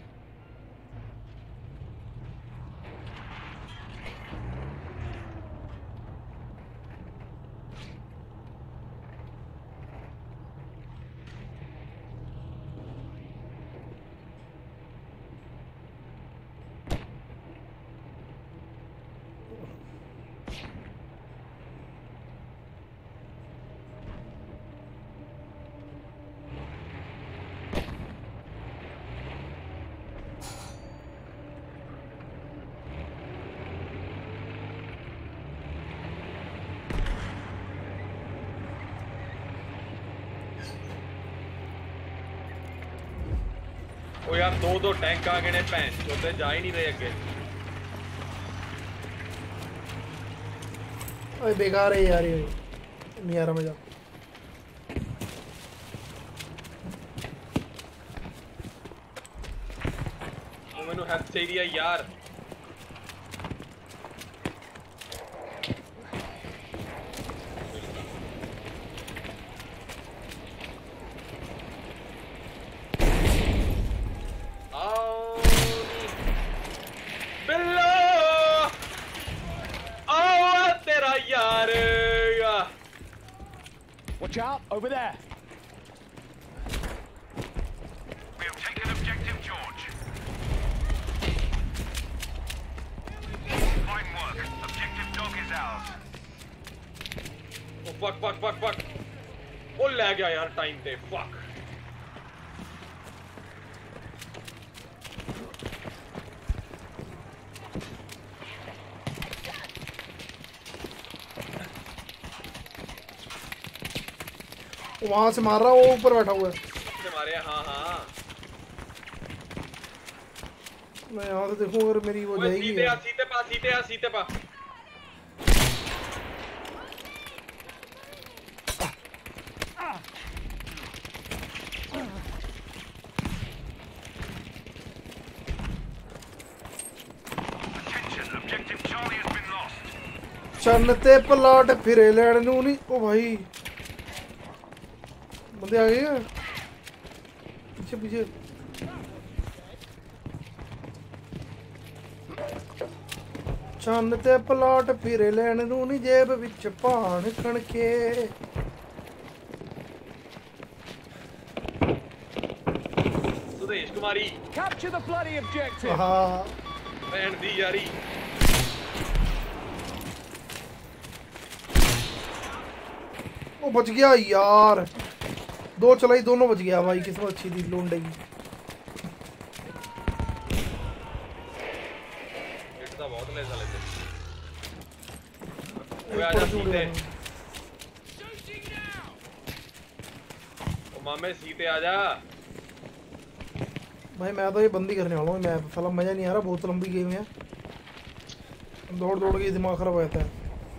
ओ यार दो टैंक आ गए ने भैन चोदे जा ही नहीं रहे अगे। ओए बेकार है यार ये नहीं आ रहा मजा। वो मैंने हेल्प चाहिए यार। Watch out, over there. We have taken objective George. Fine work. Objective Dog is ours. Oh fuck. ओ ले गया यार टाइम पे fuck. वहां से मार रहा, वो ऊपर बैठा हुआ है। से मारे, हाँ मैं यहाँ से देखूं अगर मेरी वो जाएगी। सीते पा Attention, objective Charlie has been lost. चन्न ते प्लाट फिरे लैण नू नहीं। ओ भाई बंदे आ गए हैं पीछे पीछे। चन्न ते प्लाट फिरे लैण नू नहीं, जेब विच भाण कणके। सुदेश कुमारी Capture the bloody objective. हाँ भैन दी यारी। वो बच गया यार, 2 चलाई दोनों बच गया भाई, किस्मत अच्छी थी लोंडे की। हिट तो बहुत ले साले थे। ओए आजा सीते, ओ मामे सीते आजा। भाई मैं तो ये बंदी करने वाला हूँ। मैं साला मजा नहीं आ रहा, बहुत लंबी गेम है, दौड़ दौड़ के दिमाग खराब हो जाता है।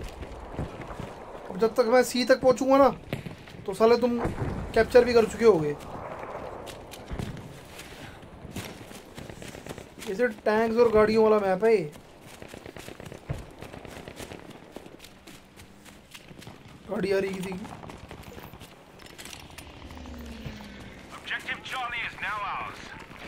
अब जब तक मैं सी तक पहुंचूंगा ना तो साले तुम कैप्चर भी कर चुके होगे। इसे टैंक्स और गाड़ियों वाला मैप है ये। गाड़ी आ रही थी। Objective Charlie is now ours.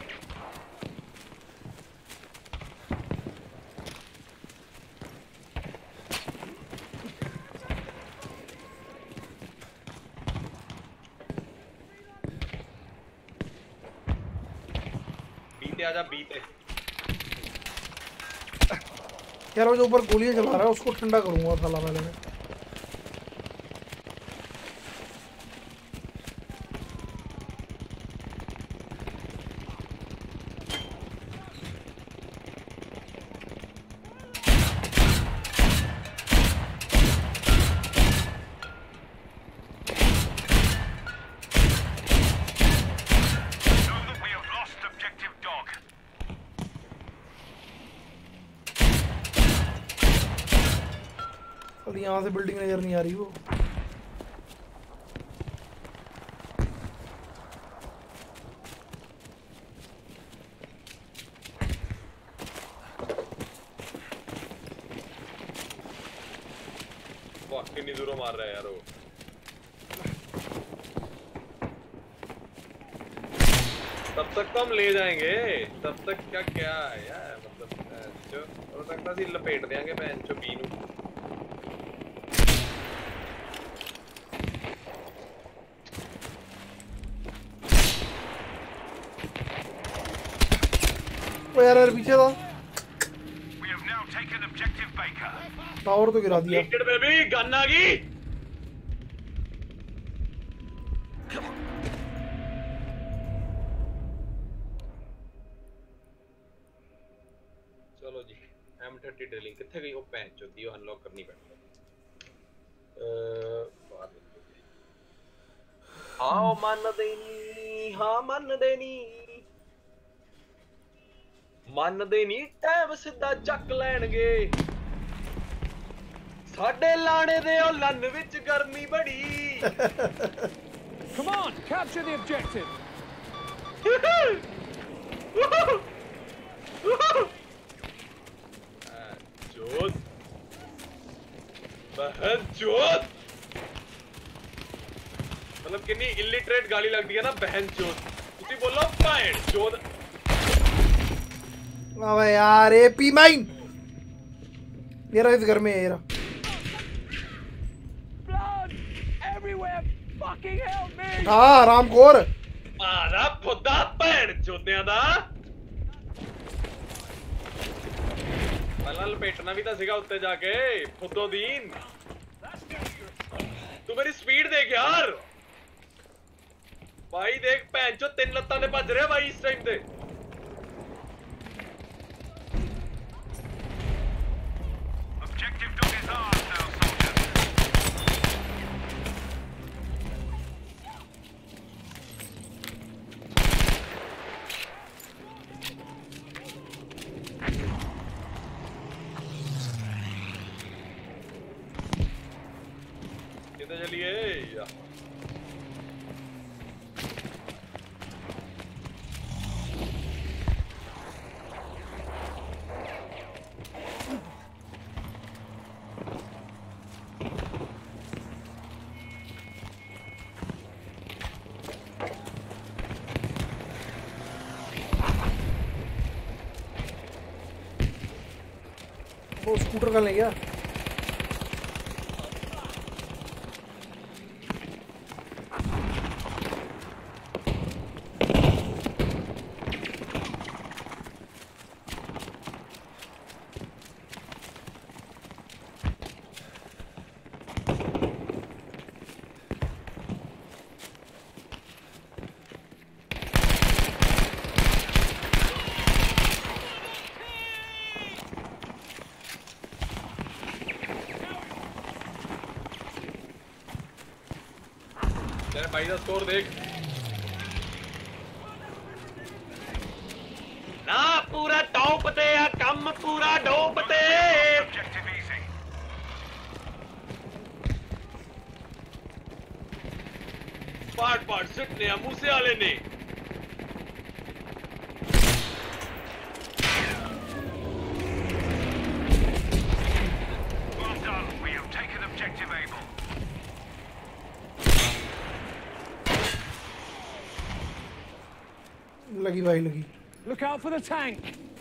बीते आजा बीते। यार वो जो ऊपर गोलियां चला रहा है उसको ठंडा करूंगा साला पहले मैं। Know that we have lost objective dog. और यहाँ से बिल्डिंग नजर नहीं आ रही वो। वाह कितनी दूरों मार रहा है यार वो। तब तक तो हम ले जाएंगे, तब तक क्या क्या है यार, मतलब जो हो सकता है लपेट देंगे बहन चो बी नू। वो यार पीछे था, We have now taken objective Baker. Tower तो गिरा दिया। Naked baby, गन आ गई। चलो जी M30 ड्रिलिंग कितने गई? वो पैंच होती है, अनलॉक करनी पड़ती है। हाँ मन देनी, हाँ मन देनी, मन देनी टैब सिद्धा चक लैणगे। साडे लाणे दे ओ लन विच गर्मी बड़ी। Come on, capture the objective. जोत बहन जोत, मतलब कितनी इलिटरेट गाली लगती है ना बहन जोत। तुसी बोलो बहन जोत। अबे यार एपी माइन ये रहा, इस घर में है ये रहा। Blood everywhere. Fucking help me. हाँ रामखोर। मारा खुदा बहन जोतियां दा। ਪਹਿਲਾਂ ਲਪੇਟਣਾ ਵੀ ਤਾਂ ਸੀਗਾ ਉੱਤੇ ਜਾ ਕੇ ਖੁੱਦੋ ਦੀਨ। ਤੂੰ ਮੇਰੀ ਸਪੀਡ ਦੇਖ ਯਾਰ ਭਾਈ, ਦੇਖ ਭੈਣ ਚੋ 3 ਲੱਤਾਂ ਦੇ ਭੱਜ ਰਿਹਾ ਭਾਈ ਇਸ ਟਾਈਮ ਤੇ। Objective dog is ours now, soldiers. वो स्कूटर का ले गया। तेरे भाई का स्कोर देख ना, पूरा टॉप ते या कम पूरा डोप ते। Objective easy. पाट सिटने मूसे वाले ने। Well done. We have taken objective Able. लगी भाई लगी। Look out for the tank.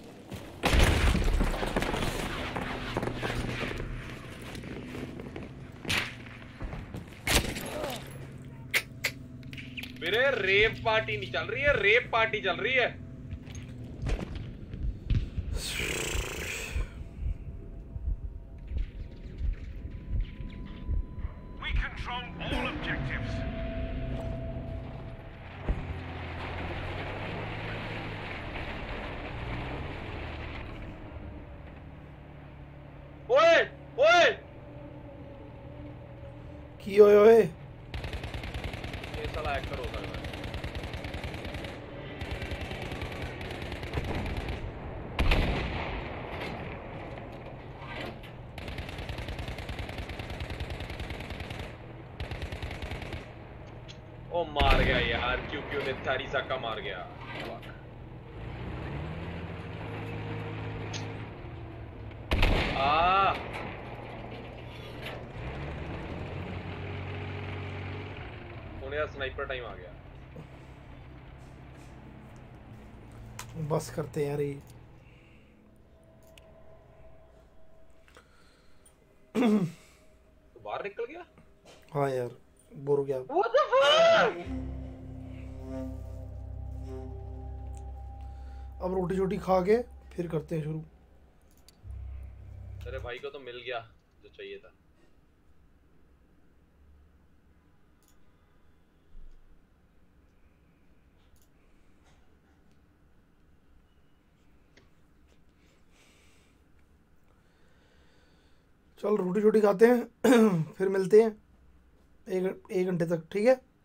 मेरे रेप पार्टी नहीं चल रही है, रेप पार्टी चल रही है। We control all objectives. ओए ओए, की ओए ये साला हैकर हो सकता है। ओ मार गया यार, क्यों ने थारी साका मार गया। उन्हें स्नाइपर टाइम आ गया। बस करते हैं यार ये। तो बाहर निकल गया। हाँ यार बोर हो गया। What the fuck? अब रोटी छोटी खा के फिर करते हैं शुरू। तेरे भाई को तो मिल गया जो चाहिए था। चल रोटी छोटी खाते हैं फिर मिलते हैं एक घंटे तक, ठीक है।